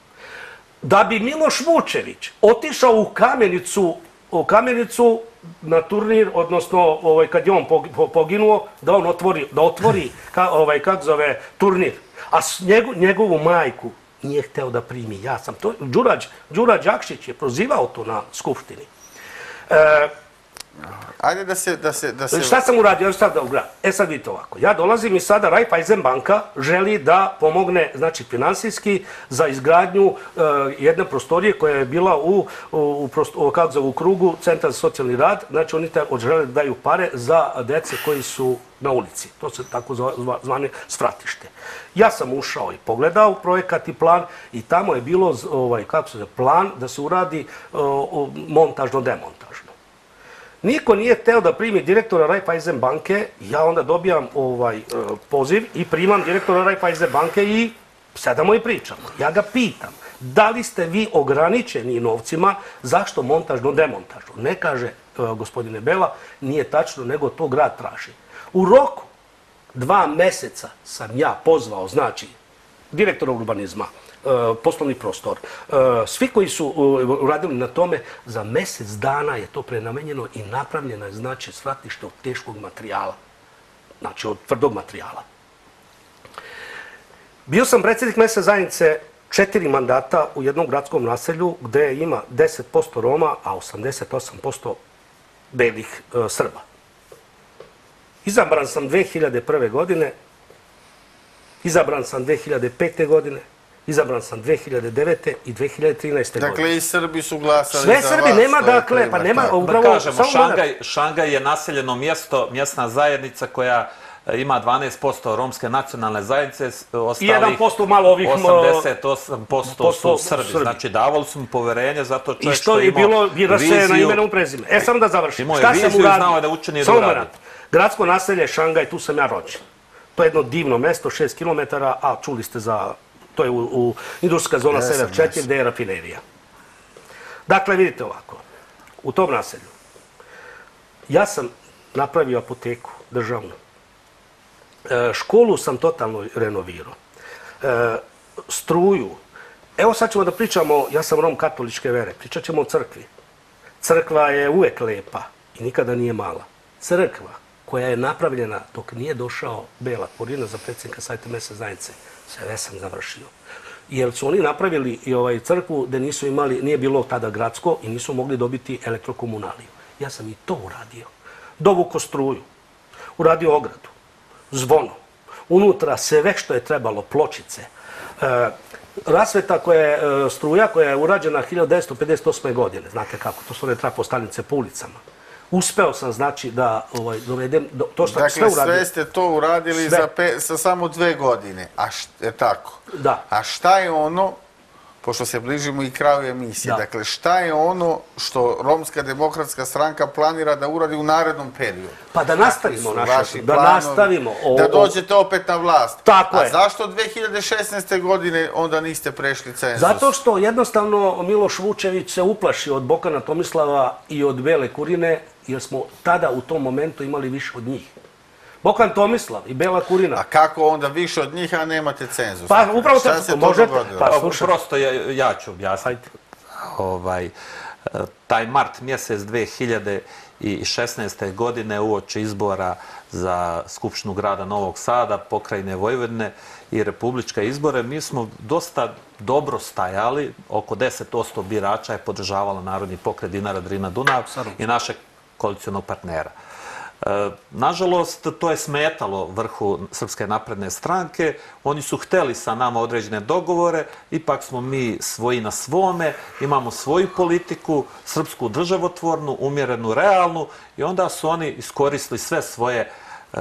Da bi Miloš Vučević otišao u Kamenicu, u Kamenicu na turnir, odnosno kad je on poginuo, da on otvori, da otvori, kako zove, turnir. A njegovu majku nije hteo da primi. Ja sam to, Đura Đakšić je prozivao to na skupštini. Ajde da se... Šta sam uradio? E sad vidite ovako. Ja dolazim i sada Raiffeisen banka želi da pomogne, znači, finansijski za izgradnju jedne prostorije koja je bila u krugu Centra za socijalni rad. Znači, oni žele da daju pare za dece koji su na ulici. To se tako zvane stratište. Ja sam ušao i pogledao projekat i plan i tamo je bilo, kako se zove, plan da se uradi montažno-demontažno. Niko nije hteo da primi direktora Raiffeisen banke, ja onda dobijam poziv i primam direktora Raiffeisen banke i sedamo i pričamo. Ja ga pitam, da li ste vi ograničeni novcima, zašto montažno-demontažno? Ne kaže, gospodine Bela, nije tačno, nego to grad traži. U roku dva meseca sam ja pozvao, znači, direktora urbanizma, poslovni prostor. Svi koji su uradili na tome, za mesec dana je to prenamenjeno i napravljeno je, znači, stratište od teškog materijala. znači od tvrdog materijala. Bio sam predsjednik mesne zajednice četiri mandata u jednom gradskom naselju gde ima deset posto Roma, a osamdeset osam posto belih e, Srba. Izabran sam dve hiljade prve. godine, izabran sam dve hiljade pete. godine, izabran sam dve hiljade devete. i dve hiljade trinaeste. godine. Dakle, i Srbi su glasali sve za Srbi, vas. nema dakle, pa nema upravo... Da kažemo, Šangaj, Šangaj je naseljeno mjesto, mjesna zajednica koja ima dvanaest posto romske nacionalne zajednice, ostalih jedan posto malo ovih osamdeset osam posto su Srbi. Srbi. Znači, davali su mu poverenje zato čovjek što je imao bilo bi rasejeno imenom prezime. E, samo da završim. Imao je viziju i znao da učini da uradi. Gradsko naselje Šangaj, tu sam ja rođen. To je jedno divno mesto, šest kilometara, a čuli ste za... To je u, u industrijska zona Sever četiri, gde je rafinerija. Dakle, vidite ovako. U tom naselju ja sam napravio apoteku državnu. E, školu sam totalno renovirao. E, struju. Evo sad ćemo da pričamo, ja sam Rom katoličke vere, pričat ćemo o crkvi. Crkva je uvek lepa i nikada nije mala. Crkva koja je napravljena dok nije došao Bela Kurina za predsjednika Saveta mesne zajednice, sve sam završio. Jer su oni napravili i ovaj crkvu gde nisu imali, nije bilo tada gradsko i nisu mogli dobiti elektrokomunaliju. Ja sam i to uradio. Dovuko struju, uradio ogradu, zvono, unutra sve što je trebalo, pločice, e, rasveta koja je, e, struja koja je urađena hiljadu devetsto pedeset osme. godine, znate kako, to su one trafostanice po ulicama. Uspeo sam, znači, da ovaj, dovedem, do, to što dakle, sve uradio. Dakle, sve ste to uradili za, pe, za samo dve godine, a št, je tako? Da. A šta je ono, pošto se bližimo i kraju emisije, da. Dakle, šta je ono što Romska demokratska stranka planira da uradi u narednom periodu? Pa da nastavimo naše, da planovi, nastavimo. O, da dođete opet na vlast. Tako a je. A zašto dve hiljade šesnaeste. godine onda niste prešli cenzus? Zato što jednostavno Miloš Vučević se uplašio od Bokana Tomislava i od Bele Kurine, jer smo tada u tom momentu imali više od njih. Bokan Tomislav i Bela Kurina. A kako onda više od njih, a nemate cenzus? Pa upravo šta se to možete, dogodilo? Pa, prosto ja, ja ću objasniti. Ovaj, taj mart mjesec dve hiljade šesnaeste. godine uoči izbora za Skupštinu grada Novog Sada, pokrajine Vojvodine i republičke izbore, mi smo dosta dobro stajali, oko deset posto birača je podržavalo Narodni pokret Dinara Drina Dunav i našeg koalicionog partnera. E, nažalost, to je smetalo vrhu Srpske napredne stranke. Oni su hteli sa nama određene dogovore, ipak smo mi svoji na svome, imamo svoju politiku, srpsku državotvornu, umjerenu, realnu i onda su oni iskoristili sve svoje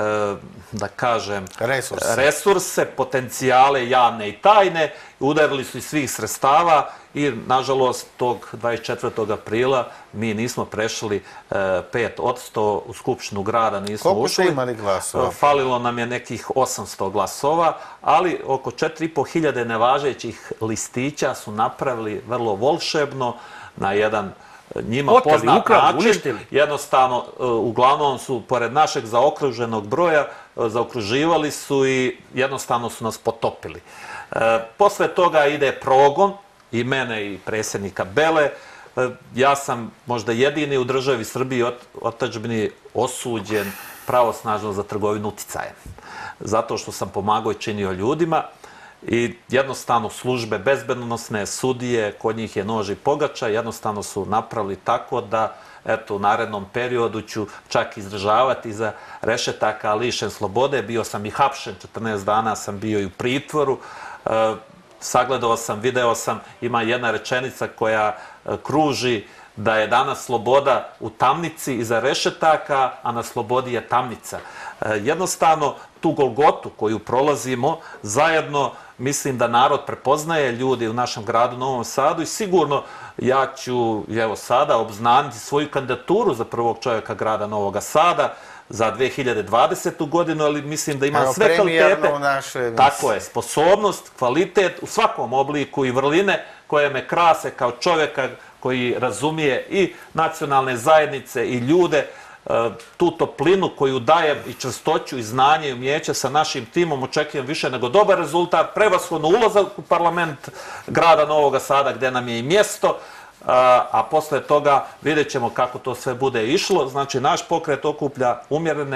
da kažem, resurse. resurse, potencijale javne i tajne, udarili su iz svih sredstava i, nažalost, tog dvadeset četvrtog aprila mi nismo prešli pet posto u Skupštinu grada, nismo Koliko ušli. ste imali glasova? Falilo nam je nekih osamsto glasova, ali oko četiri i po hiljade nevažećih listića su napravili vrlo volšebno na jedan njima Oteli, poznat ukrali, način, uništili. Jednostavno, uglavnom su, pored našeg zaokruženog broja, zaokruživali su i jednostavno su nas potopili. E, posle toga ide progon, i mene i predsjednika Bele. E, ja sam možda jedini u državi Srbiji ot, otadžbini osuđen pravosnažno za trgovinu uticajem. Zato što sam pomagao i činio ljudima. I jednostavno službe bezbednosne, sudije, kod njih je nož i pogača, jednostavno su napravili tako da, eto, u narednom periodu ću čak izdržavati za rešetaka lišen slobode. Bio sam i hapšen, četrnaest dana sam bio i u pritvoru. E, sagledao sam, video sam, ima jedna rečenica koja e, kruži da je danas sloboda u tamnici iza rešetaka, a na slobodi je tamnica. E, jednostavno, tu golgotu koju prolazimo, zajedno mislim da narod prepoznaje ljudi u našem gradu Novom Sadu i sigurno ja ću, evo sada, obznaniti svoju kandidaturu za prvog čovjeka grada Novog Sada za dve hiljade dvadesetu. godinu, ali mislim da imam evo, sve kvalitete. U našoj tako je, sposobnost, kvalitet u svakom obliku i vrline koje me krase kao čovjeka koji razumije i nacionalne zajednice i ljude, tu toplinu koju dajem i čvrstoću i znanje i umijeće sa našim timom, očekujem više nego dobar rezultat, prevashodno ulazak u parlament grada Novog Sada gdje nam je i mjesto, a, a posle toga vidjet ćemo kako to sve bude išlo. Znači, naš pokret okuplja umjerene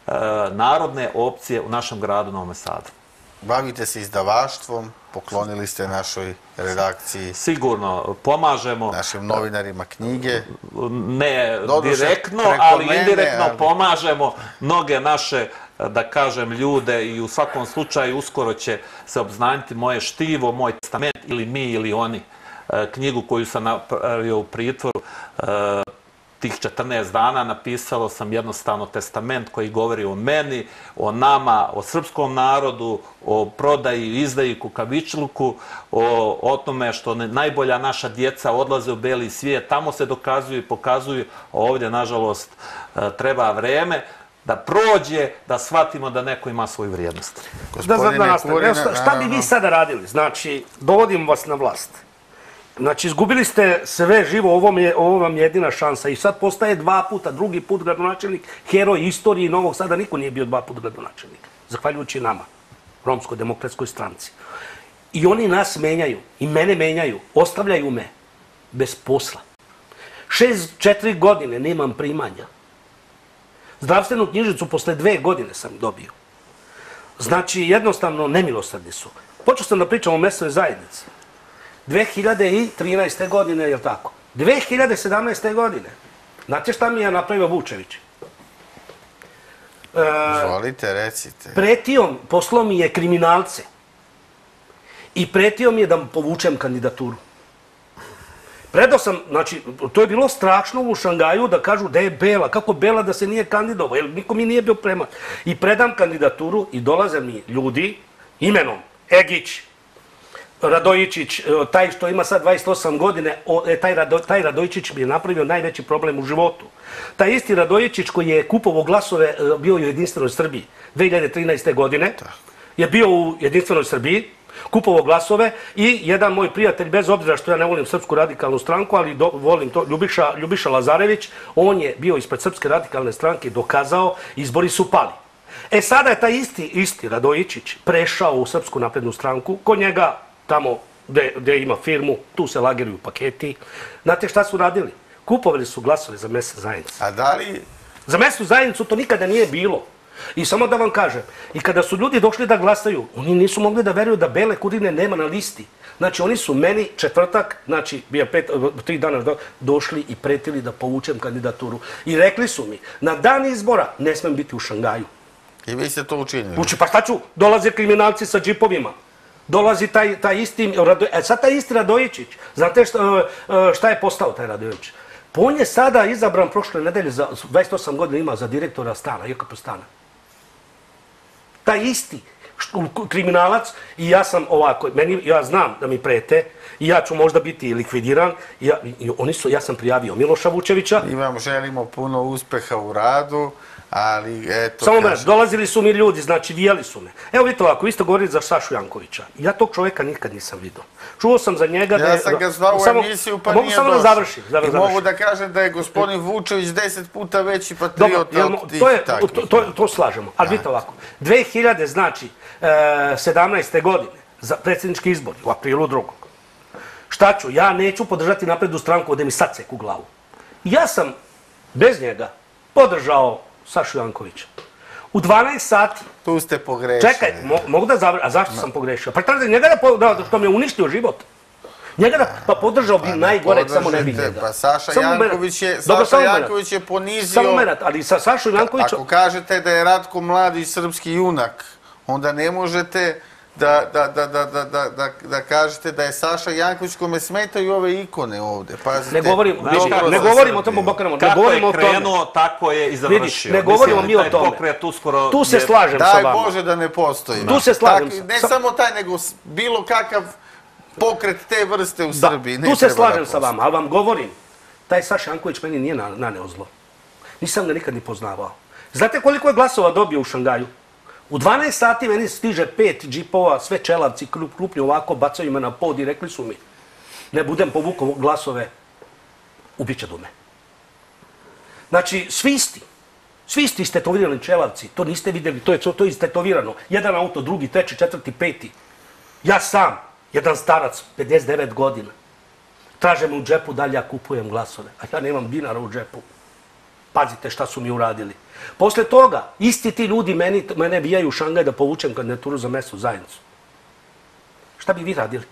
narodne opcije u našem gradu Novom Sadu. Bavite se izdavaštvom, poklonili ste našoj redakciji. Sigurno, pomažemo. Našim novinarima knjige. Ne direktno, ali indirektno pomažemo mnoge naše, da kažem, ljude i u svakom slučaju uskoro će se obznaniti moje štivo, moj testament ili mi ili oni. Knjigu koju sam napravio u pritvoru, tih četrnaest dana napisalo sam jednostavno testament koji govori o meni, o nama, o srpskom narodu, o prodaji, izdaji, kukavičluku, o tome što najbolja naša djeca odlaze u beli svijet, tamo se dokazuju i pokazuju, ovdje, nažalost, treba vreme da prođe, da shvatimo da neko ima svoju vrijednost. Šta bi vi sada radili? Znači, dovodimo vas na vlast. Znači, izgubili ste sve živo, ovo vam je jedina šansa i sad postaje dva puta, drugi put gradonačelnik, heroj istoriji Novog Sada, niko nije bio dva puta gradonačelnik, zahvaljujući nama, Romskoj demokratskoj stranci. I oni nas menjaju, i mene menjaju, ostavljaju me bez posla. Šest, četiri godine nemam primanja. Zdravstvenu knjižicu posle dve godine sam dobio. Znači, jednostavno, nemilosrdni su. Počeo sam da pričam o mesnoj zajednici. dve hiljade trinaeste. godine, je li tako? dve hiljade sedamnaeste. godine. Znate šta mi je napravio Vučević? Izvolite, recite. Pretio, poslao mi je kriminalce. I pretio mi je da mu povučem kandidaturu. Predao sam, znači, to je bilo strašno u Šangaju da kažu da je Bela, kako Bela da se nije kandidovao, jer niko mi nije bio premat. I predam kandidaturu i dolaze mi ljudi imenom Egić, Radojičić, taj što ima sad dvadeset osam godine, taj Radojičić mi je napravio najveći problem u životu. Taj isti Radojičić koji je kupovao glasove, bio u Jedinstvenoj Srbiji dve hiljade trinaeste. godine, je bio u Jedinstvenoj Srbiji, kupovao glasove i jedan moj prijatelj, bez obzira što ja ne volim Srpsku radikalnu stranku, ali volim to, Ljubiša Lazarević, on je bio ispred Srpske radikalne stranke i dokazao, izbori su pali. E sada je taj isti, isti Radojičić prešao u Srpsku naprednu stranku, kod njega tamo gde ima firmu, tu se lageruju paketi. Znate šta su radili? Kupovali su glasove za mesnu zajednicu. A da li... Za mesnu zajednicu to nikada nije bilo. I samo da vam kažem, i kada su ljudi došli da glasaju, oni nisu mogli da veruju da Bele Kudine nema na listi. Znači, oni su meni četvrtak, znači, bio pet, tri dana došli i pretili da povučem kandidaturu. I rekli su mi, na dan izbora ne smem biti u Šangaju. I vi ste to učinili? Uči, pa šta ću? Dolaze kriminalci sa džipovima. Dolazi taj isti, sad taj isti Radojičić. Znate šta je postao taj Radojičić? Pa on je sada izabran prošle nedelje, za dvadeset osam godina ima za direktora stana, J K P stana. Taj isti kriminalac i ja sam ovako, ja znam da mi prete i ja ću možda biti likvidiran. Ja sam prijavio Miloša Vučevića. Mi vam želimo puno uspeha u radu. Ali, eto... Samo me, dolazili su mi ljudi, znači, vijeli su me. Evo vidite ovako, vi ste govorili za Sašu Jankovića. Ja tog čovjeka nikad nisam vidio. Čuo sam za njega da je... Ja sam ga zvao u emisiju, pa nije došao. Mogu samo da završim. I mogu da kažem da je gospodin Vučević deset puta veći patriot od tih takvih. To slažemo. Ali vidite ovako, dve hiljade, znači, sedamnaeste. godine, za predsjednički izbor, u aprilu drugog. Šta ću? Ja neću podržati naprednu stranku da mi sad seku glavu. Ja sam, bez njega, podržao Sašu Jankovića. U dvanaest sati... Tu ste pogrešili. Čekaj, mogu da završim. A zašto sam pogrešio? Pa tada njega da, što mi je uništio život. Njega da, pa podržao bi najgore, samo ne bi njega. Pa Saša Janković je, Saša Janković je ponizio... Samo menat, ali sa Sašu Jankovićom... Ako kažete da je Ratko Mladić srpski junak, onda ne možete da, da, da, da, da, da, da, da kažete da je Saša Janković kome smetaju ove ikone ovde. Pazite, ne govorim, ne govorim o tomu Bokanama, ne govorim o tome. Kako je krenuo, tako je i završio. Ne govorimo mi o tome. Tu se slažem sa vama. Daj Bože da ne postoji. Tu se slažem sa... Ne samo taj, nego bilo kakav pokret te vrste u Srbiji. Tu se slažem sa vama, ali vam govorim, taj Saša Janković meni nije naneo zlo. Nisam ga nikad ni poznavao. Znate koliko je glasova dobio u Šangaju? U dvanaest sati meni stiže pet džipova, sve čelavci, klupnju ovako, bacaju me na pod i rekli su mi, ne budem povukao glasove, ubiće dume. Znači, svi isti, svi isti istetovirani čelavci, to niste vidjeli, to je to istetovirano. Jedan auto, drugi, treći, četvrti, peti. Ja sam, jedan starac, pedeset devet godina, traže me u džepu da li ja kupujem glasove, a ja nemam dinara u džepu. Pazite šta su mi uradili. Posle toga, isti ti ljudi meni, mene vijaju u Šangaj da povučem kandidaturu za mesnu zajednicu. Šta bi vi radili?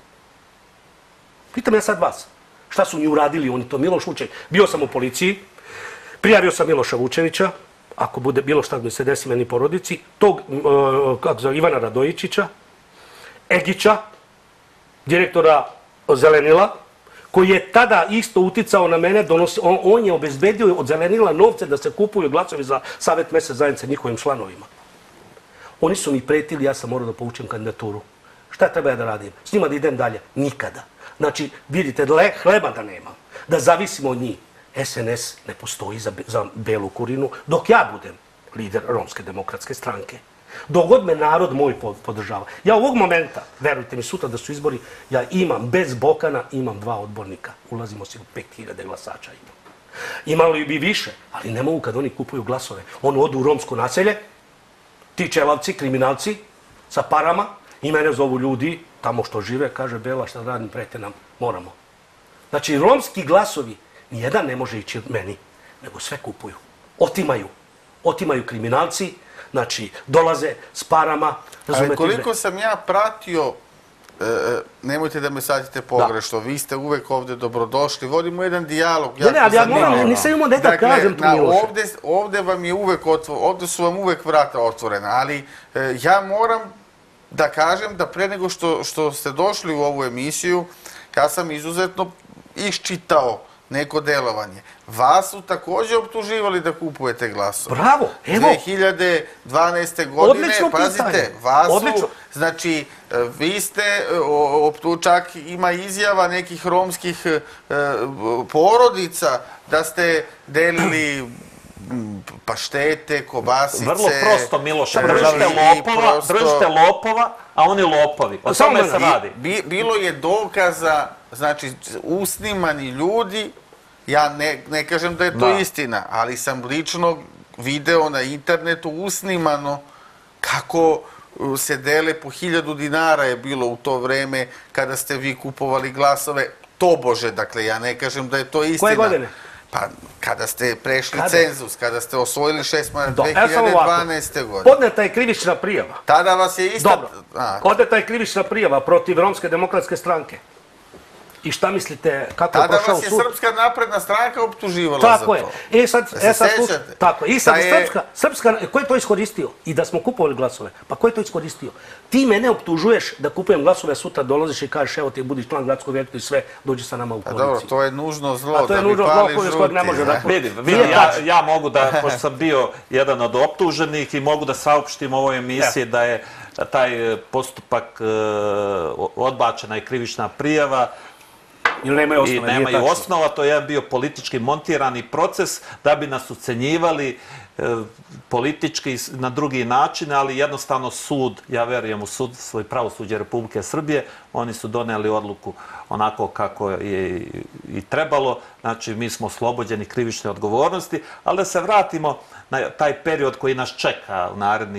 Pitam ja sad vas. Šta su mi uradili oni to? Miloš Vučević. Bio sam u policiji, prijavio sam Miloša Vučevića, ako bude bilo šta mi se desi meni porodici, tog, kako zove, Ivana Radojičića, Egića, direktora Zelenila, koji je tada isto uticao na mene, donosi, on, on je obezbedio od Zelenila novce da se kupuju glasovi za Savet mesne zajednice njihovim članovima. Oni su mi pretili, ja sam morao da povučem kandidaturu. Šta treba ja da radim? S njima da idem dalje? Nikada. Znači, vidite, hleba da nemam, da zavisimo od njih. S N S ne postoji za, za Belu Kurinu dok ja budem lider Romske demokratske stranke. Dok god me narod moj podržava. Ja ovog momenta, verujte mi, sutra da su izbori, ja imam, bez Bokana, imam dva odbornika. Ulazimo se u pet hiljada glasača. Imali bi više, ali ne mogu kad oni kupuju glasove. Oni odu u romsko naselje, ti čelavci, kriminalci, sa parama, i mene zovu ljudi, tamo što žive, kaže Bela, šta radim, prete nam, moramo. Znači, romski glasovi, nijedan ne može ići od meni, nego sve kupuju. Otimaju. Otimaju kriminalci, znači, dolaze s parama. Ali koliko sam ja pratio, nemojte da me shvatite pogrešno, vi ste uvek ovde dobrodošli, vodimo jedan dijalog. Ne, ne, ali ja moram, nisam imao neka kažem tu Miloše. Ovde vam je uvek otvoreno, ovde su vam uvek vrata otvorena, ali ja moram da kažem da pre nego što ste došli u ovu emisiju, ja sam izuzetno iščitao neko delovanje. Vas su također optuživali da kupujete glasove. Bravo, evo. dve hiljade dvanaeste. godine, pazite, vas su, znači, vi ste, čak ima izjava nekih romskih porodica da ste delili paštete, kobasice. Vrlo prosto, Miloše, držite lopova, držite lopova, a oni lopovi. O tome se radi. Bilo je dokaza, znači, usnimani ljudi, ja ne kažem da je to istina, ali sam lično video na internetu usnimano kako se dele po hiljadu dinara je bilo u to vreme kada ste vi kupovali glasove. Tobože, dakle, ja ne kažem da je to istina. Koje godine? Pa, kada ste prešli cenzus, kada ste osvojili šest mandat dve hiljade dvanaeste. godine. Podneta je krivična prijava. Tada vas je isto... Dobro, podneta je krivična prijava protiv Romske demokratske stranke. I šta mislite, kako je prošao sud? Tada vas je Srpska napredna stranka optuživala za to. Tako je. E sad, e sad, tako je. I sad, Srpska, Srpska, ko je to iskoristio? I da smo kupovali glasove. Pa ko je to iskoristio? Ti mene optužuješ da kupujem glasove, sutra dolaziš i kažeš, evo ti budiš član gradskog vijeća i sve, dođi sa nama u koaliciju. Dobro, to je nužno zlo, da bi pali žuti. A to je nužno zlo koje ne može da... Vidim, ja mogu da, pošto sam bio jedan od optuženih i mogu da saopštim u ovoj emisiji da je taj postupak odbačena i krivična prijava, i nemaju osnova, to je bio politički montirani proces da bi nas ucenjivali politički na drugi način, ali jednostavno sud, ja verujem u sud, svoj pravosuđe Republike Srbije, oni su doneli odluku onako kako je i trebalo, znači mi smo oslobođeni krivične odgovornosti, ali da se vratimo na taj period koji nas čeka u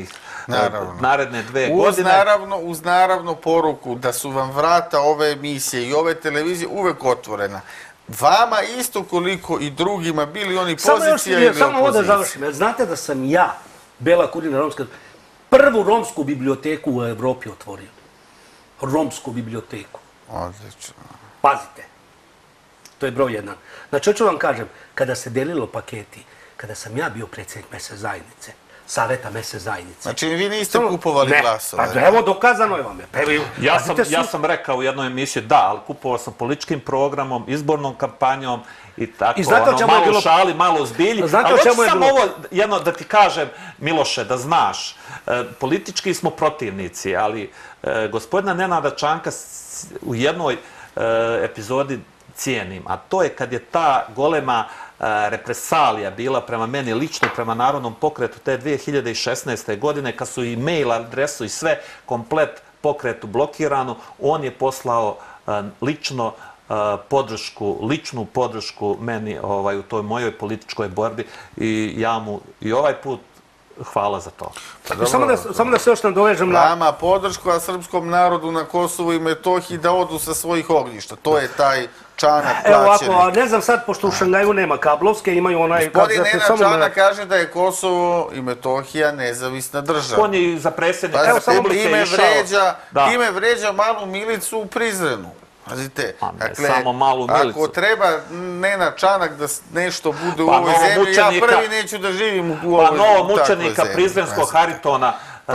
naredne dve godine. Uz naravno poruku da su vam vrata ove emisije i ove televizije uvek otvorena. Vama isto koliko i drugima, bili oni pozicija ili opozicija. Samo ovo da završim. Znate da sam ja, Bela Kurina Romska, prvu romsku biblioteku u Evropi otvorio. Romsku biblioteku. Odlično. Pazite. To je broj jedan. Znači, hoću vam kažem, kada se delilo paketi, kada sam ja bio predsjednik mesne zajednice, Saveta mesne zajednice. Znači, vi niste kupovali glasove? Ne, pa evo, dokazano je vam. Ja sam rekao u jednoj emisiji, da, ali kupovao sam političkim programom, izbornom kampanjom i tako, malo u šali, malo u zbilji. Ali hoću samo ovo jedno da ti kažem, Miloše, da znaš, politički smo protivnici, ali gospodina Nenada Čanka u jednoj epizodi cijenim, a to je kad je ta golema represalija bila prema meni lično, prema Narodnom pokretu te dve hiljade šesnaeste. godine, kad su i mail adresu i sve komplet pokretu blokirano, on je poslao lično podršku, ličnu podršku meni u toj mojoj političkoj borbi i ja mu i ovaj put hvala za to. Samo da se još nadovežem na... Vama podršku, a srpskom narodu na Kosovu i Metohiji da odu sa svojih ognjišta. To je taj Čanak plaćenik. Evo ovako, ne znam sad, pošto u Šangaju nema kablovske, imaju onaj... Gospodin Nenad Čanak kaže da je Kosovo i Metohija nezavisna država. On je za predsjednika Republike išao... Time vređa malu milicu u Prizrenu. Pazite, ako treba Nenad Čanak da nešto bude u ovoj zemlji, ja prvi neću da živim u ovoj zemlji. Pa novo mučenika Prizrenskog Haritona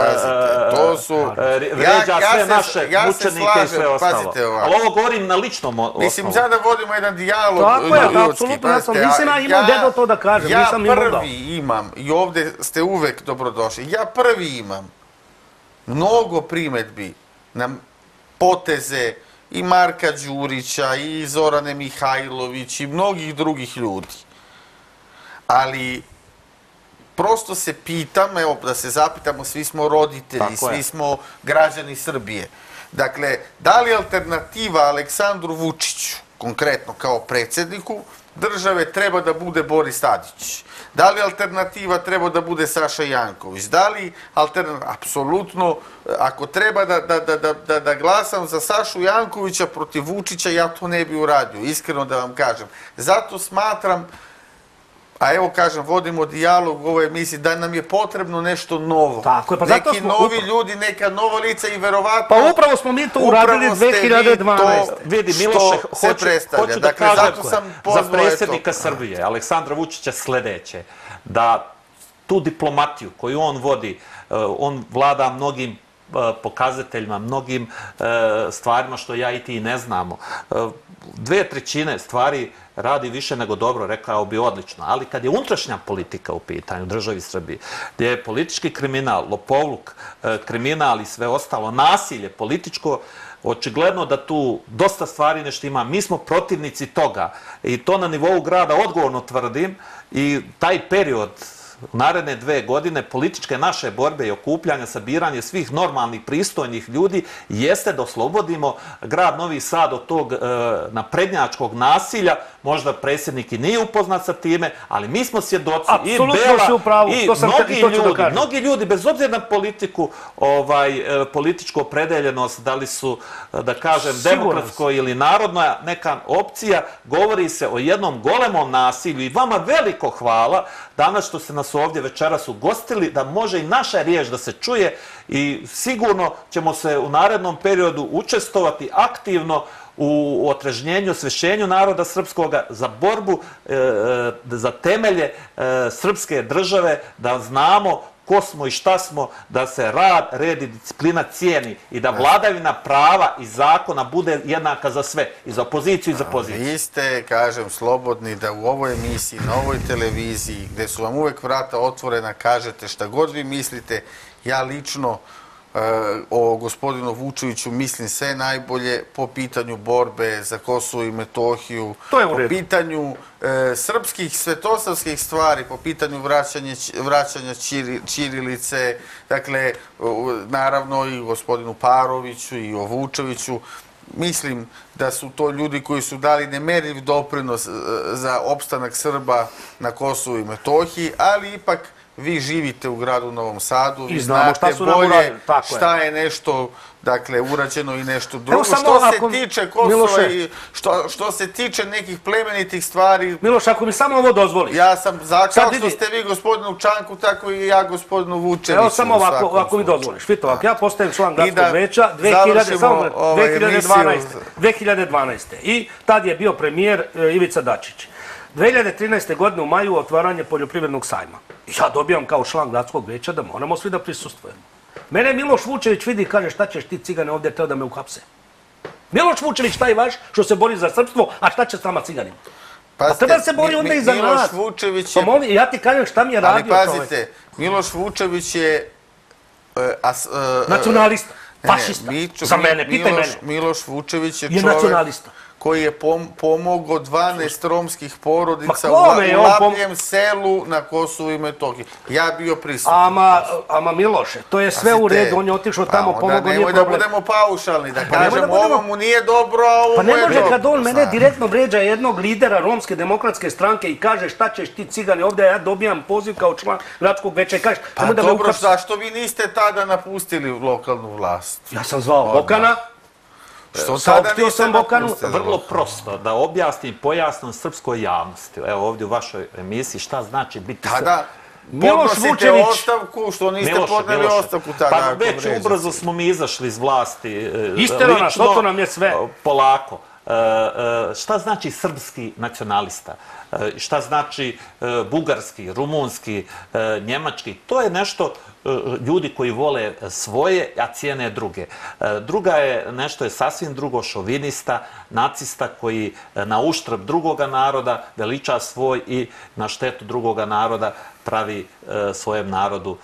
vređa sve naše mučenike i sve ostalo. Ali ovo govorim na ličnom osnovu. Mislim, sada vodimo jedan dijalog ljudski. Tako je, apsolutno, ja sam, nisam ja imao dedo to da kažem, nisam ni mogao. Ja prvi imam, i ovde ste uvek dobrodošli, ja prvi imam mnogo primetbi na poteze i Marka Đurića, i Zorane Mihajlović, i mnogih drugih ljudi. Ali, prosto se pitam, evo, da se zapitamo, svi smo roditelji, svi smo građani Srbije. Dakle, da li alternativa Aleksandru Vučiću, konkretno kao predsjedniku države, treba da bude Boris Tadić? Da li alternativa treba da bude Saša Janković? Da li alternativa... Apsolutno, ako treba da glasam za Sašu Jankovića protiv Vučića, ja to ne bi uradio, iskreno da vam kažem. Zato smatram, a evo kažem, vodimo dijalog u ovoj emisiji, da nam je potrebno nešto novo. Neki novi ljudi, neka nova lica i verovatno... Pa upravo smo mi to uradili dve hiljade dvanaeste. Vidi, Miloše, hoću da kažem za predsjednika Srbije, Aleksandra Vučića, sljedeće. Da tu diplomatiju koju on vodi, on vlada mnogim pokazateljima, mnogim stvarima što ja i ti ne znamo. Dve trećine stvari radi više nego dobro, rekao bi odlično. Ali kad je unutrašnja politika u pitanju državi Srbije, gdje je politički kriminal, lopovluk, kriminal i sve ostalo, nasilje političko, očigledno da tu dosta stvari nešto ima. Mi smo protivnici toga i to na nivou grada odgovorno tvrdim i taj period naredne dve godine političke naše borbe i okupljanja, sabiranje svih normalnih, pristojnih ljudi jeste da oslobodimo grad Novi Sad od tog naprednjačkog nasilja. Možda predsjednik i nije upoznat sa time, ali mi smo svjedoci i Bela i mnogi ljudi, bez obzira na politiku, političku opredeljenost, da li su, da kažem, demokratsko ili narodna neka opcija, govori se o jednom golemom nasilju i vama veliko hvala danas što ste nas ovdje večeras ugostili, da može i naša riječ da se čuje i sigurno ćemo se u narednom periodu učestvovati aktivno u otrežnjenju, osvešćenju naroda srpskoga za borbu za temelje srpske države, da znamo ko smo i šta smo, da se rad, red i disciplina cijeni i da vladavina prava i zakona bude jednaka za sve, i za opoziciju i za poziciju. Vi ste, kažem, slobodni da u ovoj emisiji, na ovoj televiziji, gde su vam uvek vrata otvorena, kažete šta god vi mislite. Ja lično o gospodinu Vučeviću mislim sve najbolje po pitanju borbe za Kosovo i Metohiju, po pitanju srpskih, svetosavskih stvari, po pitanju vraćanja ćirilice, dakle, naravno i gospodinu Paroviću i o Vučeviću. Mislim da su to ljudi koji su dali nemerljiv doprinos za opstanak Srba na Kosovu i Metohiji, ali ipak vi živite u gradu Novom Sadu, vi znate bolje šta je nešto urađeno i nešto drugo. Što se tiče Kosova i što se tiče nekih plemenitih stvari... Miloš, ako mi samo ovo dozvoliš... Ja sam, kao što ste vi gospodinu Čanku, tako i ja gospodinu Vučeviću. Evo samo ovako, ako mi dozvoliš. Vidite ovako, ja postajem član gradskog veća dve hiljade dvanaeste. I tad je bio premijer Ivica Dačić. dve hiljade trinaeste. godine u maju otvaranje poljoprivrednog sajma. Ja dobijam kao član gradskog veća da moramo svi da prisustvujemo. Mene Miloš Vučević vidi i kaže šta ćeš ti cigane ovdje, teo da me uhapse. Miloš Vučević taj vaš što se bori za srpstvo, a šta će s nama ciganima? Pa treba se bori onda i za nas. Ja ti kažem šta mi je radio čovjek. Ali pazite, Miloš Vučević je... Nacionalista, fašista. Za mene, pitaj mene. Miloš Vučević je čovjek koji je pomogao dvanaest romskih porodica u Lapljem selu na Kosovu i Metohiji. Ja bio prisutan. Ama Miloše, to je sve u redu, on je otišao tamo, pomogao, nije problem. Nemoj da budemo paušalni, da kažemo ovo mu nije dobro, a ovo mu je dobro. Pa ne može kad on mene direktno vređa jednog lidera Romske demokratske stranke i kaže šta ćeš ti cigani ovdje, ja dobijam poziv kao član gradskog veća i kažeš... Pa dobro, zašto vi niste tada napustili lokalnu vlast? Ja sam zvao Bokana. Što tada nisam Bokanu? Vrlo prosto, da objasnim, pojasnim srpskoj javnosti, evo ovdje u vašoj emisiji, šta znači biti... Tada podnosite ostavku, što niste podneli ostavku tada. Pa već ubrzo smo mi izašli iz vlasti. Istero nas, to nam je sve. Polako. Šta znači srpski nacionalista? Šta znači bugarski, rumunski, njemački? To je nešto ljudi koji vole svoje, a cijene druge. Druga je, nešto je sasvim drugo, šovinista, nacista koji na uštrb drugoga naroda veliča svoj i na štetu drugoga naroda pravi svojem narodu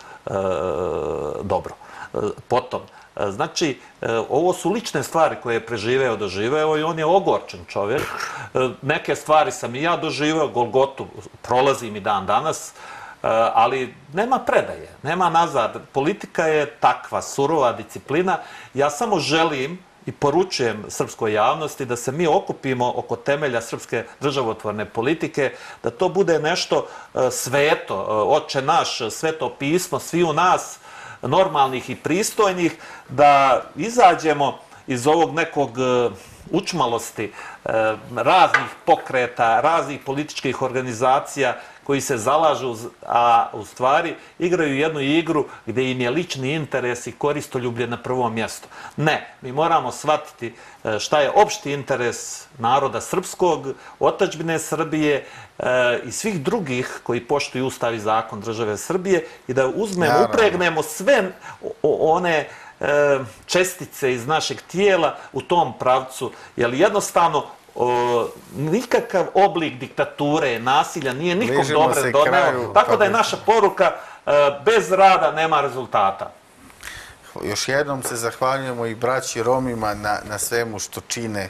dobro. Potom, znači, ovo su lične stvari koje je preživeo, doživeo i on je ogorčen čovjek. Neke stvari sam i ja doživeo, Golgotu prolazim i dan danas, ali nema predaje, nema nazad. Politika je takva, surova disciplina. Ja samo želim i poručujem srpskoj javnosti da se mi okupimo oko temelja srpske državotvorne politike, da to bude nešto sveto, Oče naš, sveto pismo, svi u nas, normalnih i pristojnih, da izađemo iz ovog nekog učmalosti raznih pokreta, raznih političkih organizacija koji se zalažu, a u stvari igraju jednu igru gdje im je lični interes i koristoljublje na prvom mjestu. Ne, mi moramo shvatiti šta je opšti interes naroda srpskog, otadžbine Srbije i svih drugih koji poštuju Ustav i zakon države Srbije i da uzmemo, upregnemo sve one čestice iz našeg tijela u tom pravcu, jer jednostavno nikakav oblik diktature, nasilja nije nikom dobre doneo, tako da je naša poruka bez rada nema rezultata. Još jednom se zahvaljujemo i braći Romima na svemu što čine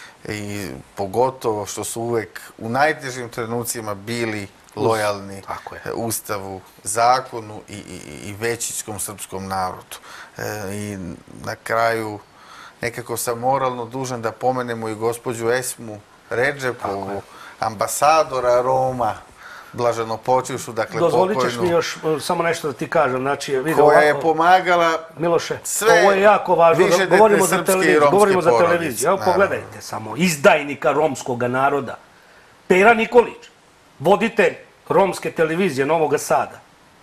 i pogotovo što su uvek u najtežim trenucima bili lojalni Ustavu, zakonu i većinskom srpskom narodu. I na kraju nekako sam moralno dužan da pomenemo i gospođu Esmu Redžepovu, ambasadora Roma, blaženo počivšu, dakle pokojnu. Dozvolit ćeš mi još samo nešto da ti kažem. Koja je pomagala Miloše, ovo je jako važno. Govorimo za televiziju. Govorimo za televiziju. Evo pogledajte samo. Izdajnika romskog naroda. Pera Nikolić, voditelj romske televizije Novog Sada,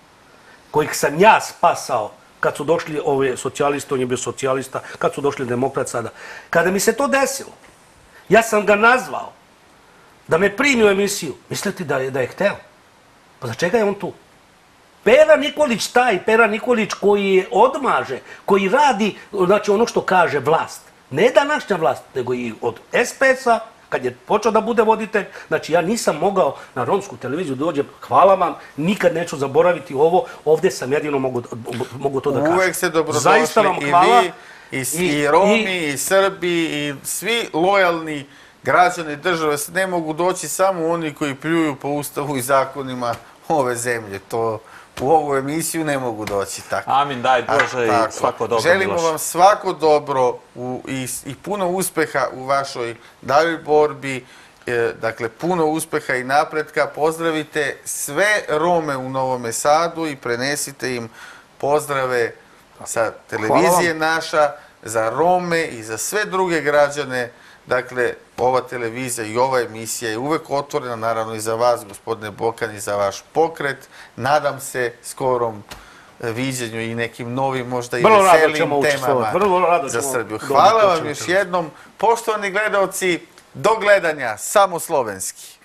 kojih sam ja spasao kad su došli ove socijaliste, on je bio socijalista, kad su došli demokrat sada. Kada mi se to desilo, ja sam ga nazvao da me primi u emisiju. Mislite da je hteo? Pa za čega je on tu? Pera Nikolić, taj Pera Nikolić koji je odmaže, koji radi, znači ono što kaže vlast. Ne današnja vlast, nego i od es pe es-a, kad je počeo da bude voditelj, znači ja nisam mogao na romsku televiziju dođem, hvala vam, nikad neću zaboraviti ovo, ovdje sam jedino mogu to da kažem. Uvek ste dobrodošli i vi, i Romi, i Srbi, i svi lojalni građani države ne mogu doći samo oni koji pljuju po ustavu i zakonima ove zemlje. To u ovu emisiju ne mogu doći tako. Amin, daj Bože i svako dobro. Želimo vam svako dobro i puno uspeha u vašoj daljoj borbi, dakle puno uspeha i napretka. Pozdravite sve Rome u Novom Sadu i prenesite im pozdrave sa televizije naša, za Rome i za sve druge građane. Dakle, ova televizija i ova emisija je uvek otvorena, naravno i za vas, gospodine Bokan, i za vaš pokret. Nadam se skorom viđenju i nekim novim, možda i veselim temama za Srbiju. Hvala vam još jednom. Poštovani gledalci, do gledanja, samo slovenski.